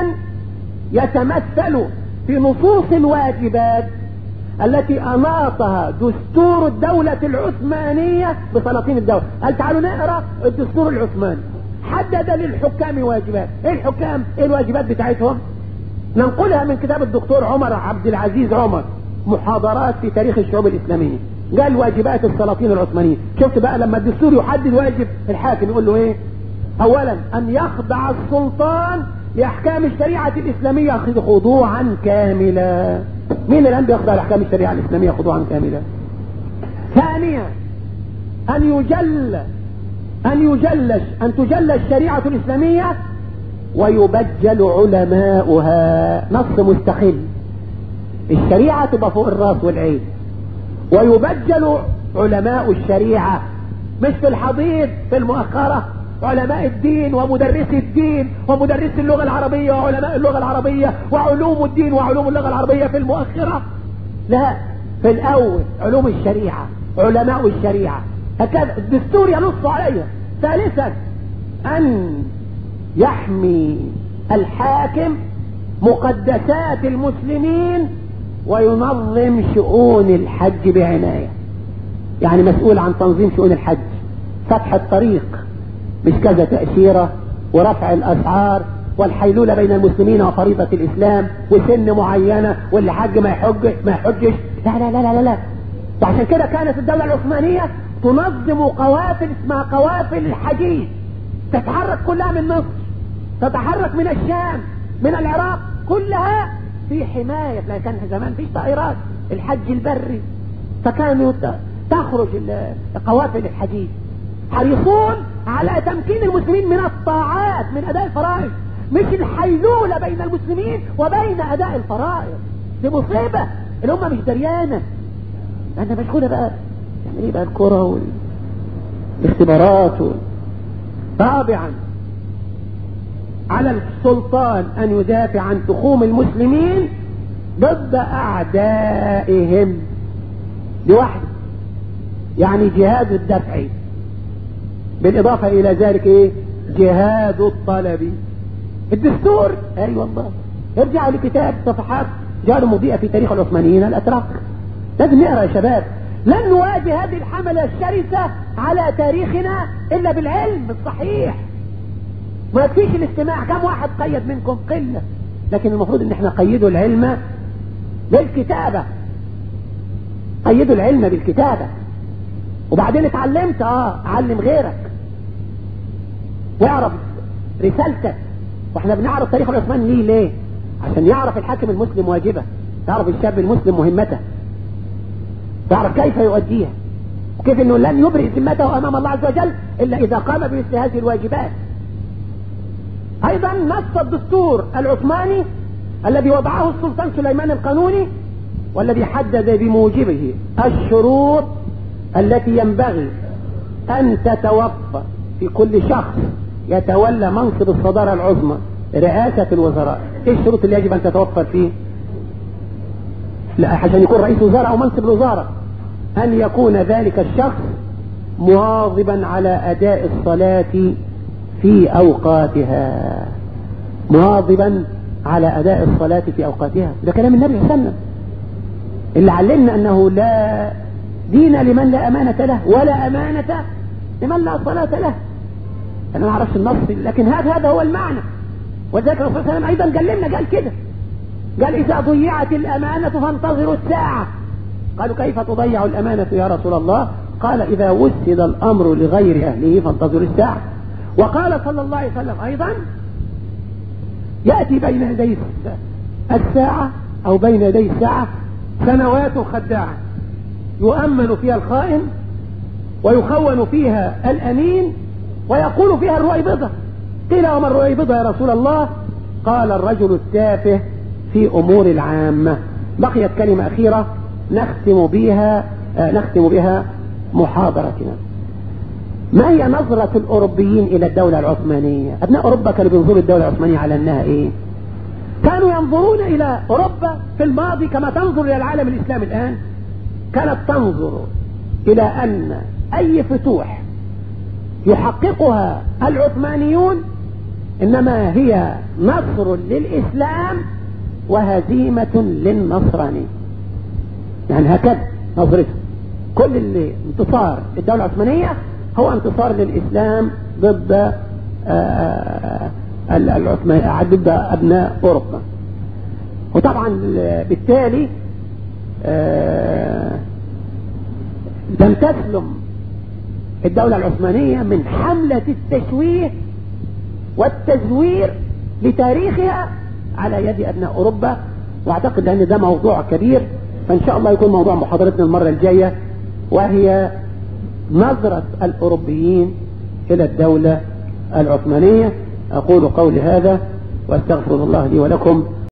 [SPEAKER 2] يتمثل في نصوص الواجبات التي أناطها دستور الدولة العثمانية بسلاطين الدولة. قال تعالوا نقرأ الدستور العثماني، حدد للحكام واجبات. ايه الحكام؟ ايه الواجبات بتاعتهم؟ ننقلها من كتاب الدكتور عمر عبد العزيز عمر، محاضرات في تاريخ الشعوب الإسلامية. قال واجبات السلاطين العثمانيين. شفت بقى لما الدستور يحدد واجب الحاكم يقول له ايه؟ اولا ان يخضع السلطان لاحكام الشريعة الاسلامية خضوعا كاملا. مين الان بيخضع لاحكام الشريعة الاسلامية خضوعا كاملا؟ ثانيا ان يجل ان يجلش ان تجل الشريعة الاسلامية ويبجل علماؤها، نص مستقل، الشريعة تبقى فوق الراس والعين، ويبجل علماء الشريعة، مش في الحضيض في المؤخرة علماء الدين ومدرسي الدين ومدرسي اللغة العربية وعلماء اللغة العربية وعلوم الدين وعلوم اللغة العربية في المؤخرة، لا، في الأول علوم الشريعة، علماء الشريعة، هكذا الدستور ينص عليها. ثالثا أن يحمي الحاكم مقدسات المسلمين وينظم شؤون الحج بعناية، يعني مسؤول عن تنظيم شؤون الحج، فتح الطريق، مش كذا تأشيرة ورفع الأسعار والحيلولة بين المسلمين وفريضة الإسلام وسن معينة واللي حج ما يحج ما يحجش، لا لا لا لا لا. وعشان كده كانت الدولة العثمانية تنظم قوافل اسمها قوافل الحجيج، تتحرك كلها من مصر، تتحرك من الشام، من العراق، كلها في حماية، لأن كان زمان فيش طائرات الحج البري، فكانوا تخرج قوافل الحجيج، حريصون على تمكين المسلمين من الطاعات، من أداء الفرائض، مش الحيلولة بين المسلمين وبين أداء الفرائض. دي مصيبة، الأمة مش دريانة، لأنها مشغولة بقى يعني ايه بقى الكرة والاختبارات و... رابعا على السلطان أن يدافع عن تخوم المسلمين ضد أعدائهم، لوحده، يعني جهاد الدفع، بالإضافة إلى ذلك إيه؟ جهاد الطلب. الدستور أي أيوة والله، ارجعوا لكتاب صفحات جار مضيئة في تاريخ العثمانيين الأتراك، لازم نقرأ يا شباب. لن نواجه هذه الحملة الشرسة على تاريخنا إلا بالعلم الصحيح. ما فيش الاستماع، كم واحد قيد منكم؟ قلة، لكن المفروض ان احنا قيدوا العلم بالكتابة، قيدوا العلم بالكتابة، وبعدين اتعلمت اه علم غيرك واعرف رسالتك. واحنا بنعرف تاريخ العثماني ليه ليه عشان يعرف الحاكم المسلم واجبه، يعرف الشاب المسلم مهمته، يعرف كيف يؤديها، وكيف انه لن يبرئ ذمته امام الله عز وجل الا اذا قام بمثل هذه الواجبات. ايضا نص الدستور العثماني الذي وضعه السلطان سليمان القانوني، والذي حدد بموجبه الشروط التي ينبغي ان تتوفر في كل شخص يتولى منصب الصدارة العظمى رئاسة الوزراء. ايه الشروط اللي يجب ان تتوفر فيه؟ لا، عشان يكون رئيس وزراء او منصب الوزارة، ان يكون ذلك الشخص مواظبا على اداء الصلاة في اوقاتها، مواظبا على اداء الصلاة في اوقاتها. ده كلام النبي صلى الله عليه وسلم اللي علمنا انه لا دين لمن لا امانة له ولا امانة لمن لا صلاة له. انا ما اعرفش النص، لكن هذا هذا هو المعنى. وذلك الرسول صلى الله عليه وسلم ايضا قال لنا، قال كده، قال اذا ضيعت الامانة فانتظروا الساعة. قالوا كيف تضيع الامانة يا رسول الله؟ قال اذا وسد الامر لغير اهله فانتظروا الساعة. وقال صلى الله عليه وسلم ايضا يأتي بين يدي الساعة او بين يدي الساعة سنوات خداعة يؤمن فيها الخائن ويخون فيها الامين ويقول فيها الرويبضة. قيل وما الرويبضة يا رسول الله؟ قال الرجل التافه في امور العامة. بقيت كلمة اخيرة نختم بها آه نختم بها محاضرتنا. ما هي نظرة الاوروبيين الى الدولة العثمانية؟ ابناء اوروبا كانوا بينظروا الدولة العثمانية على انها ايه؟ كانوا ينظرون الى اوروبا في الماضي كما تنظر الى العالم الاسلامي الان. كانت تنظر الى ان اي فتوح يحققها العثمانيون انما هي نصر للاسلام وهزيمة للنصرانية. يعني هكذا نظرته، كل اللي انتصار الدولة العثمانية هو انتصار للاسلام ضد العثمانيين، ضد ابناء اوروبا. وطبعا بالتالي لم تسلم الدولة العثمانية من حملة التشويه والتزوير لتاريخها على يد أبناء أوروبا. واعتقد أن ده موضوع كبير، فإن شاء الله يكون موضوع محاضرتنا المرة الجاية، وهي نظرة الأوروبيين إلى الدولة العثمانية. أقول قولي هذا واستغفر الله لي ولكم.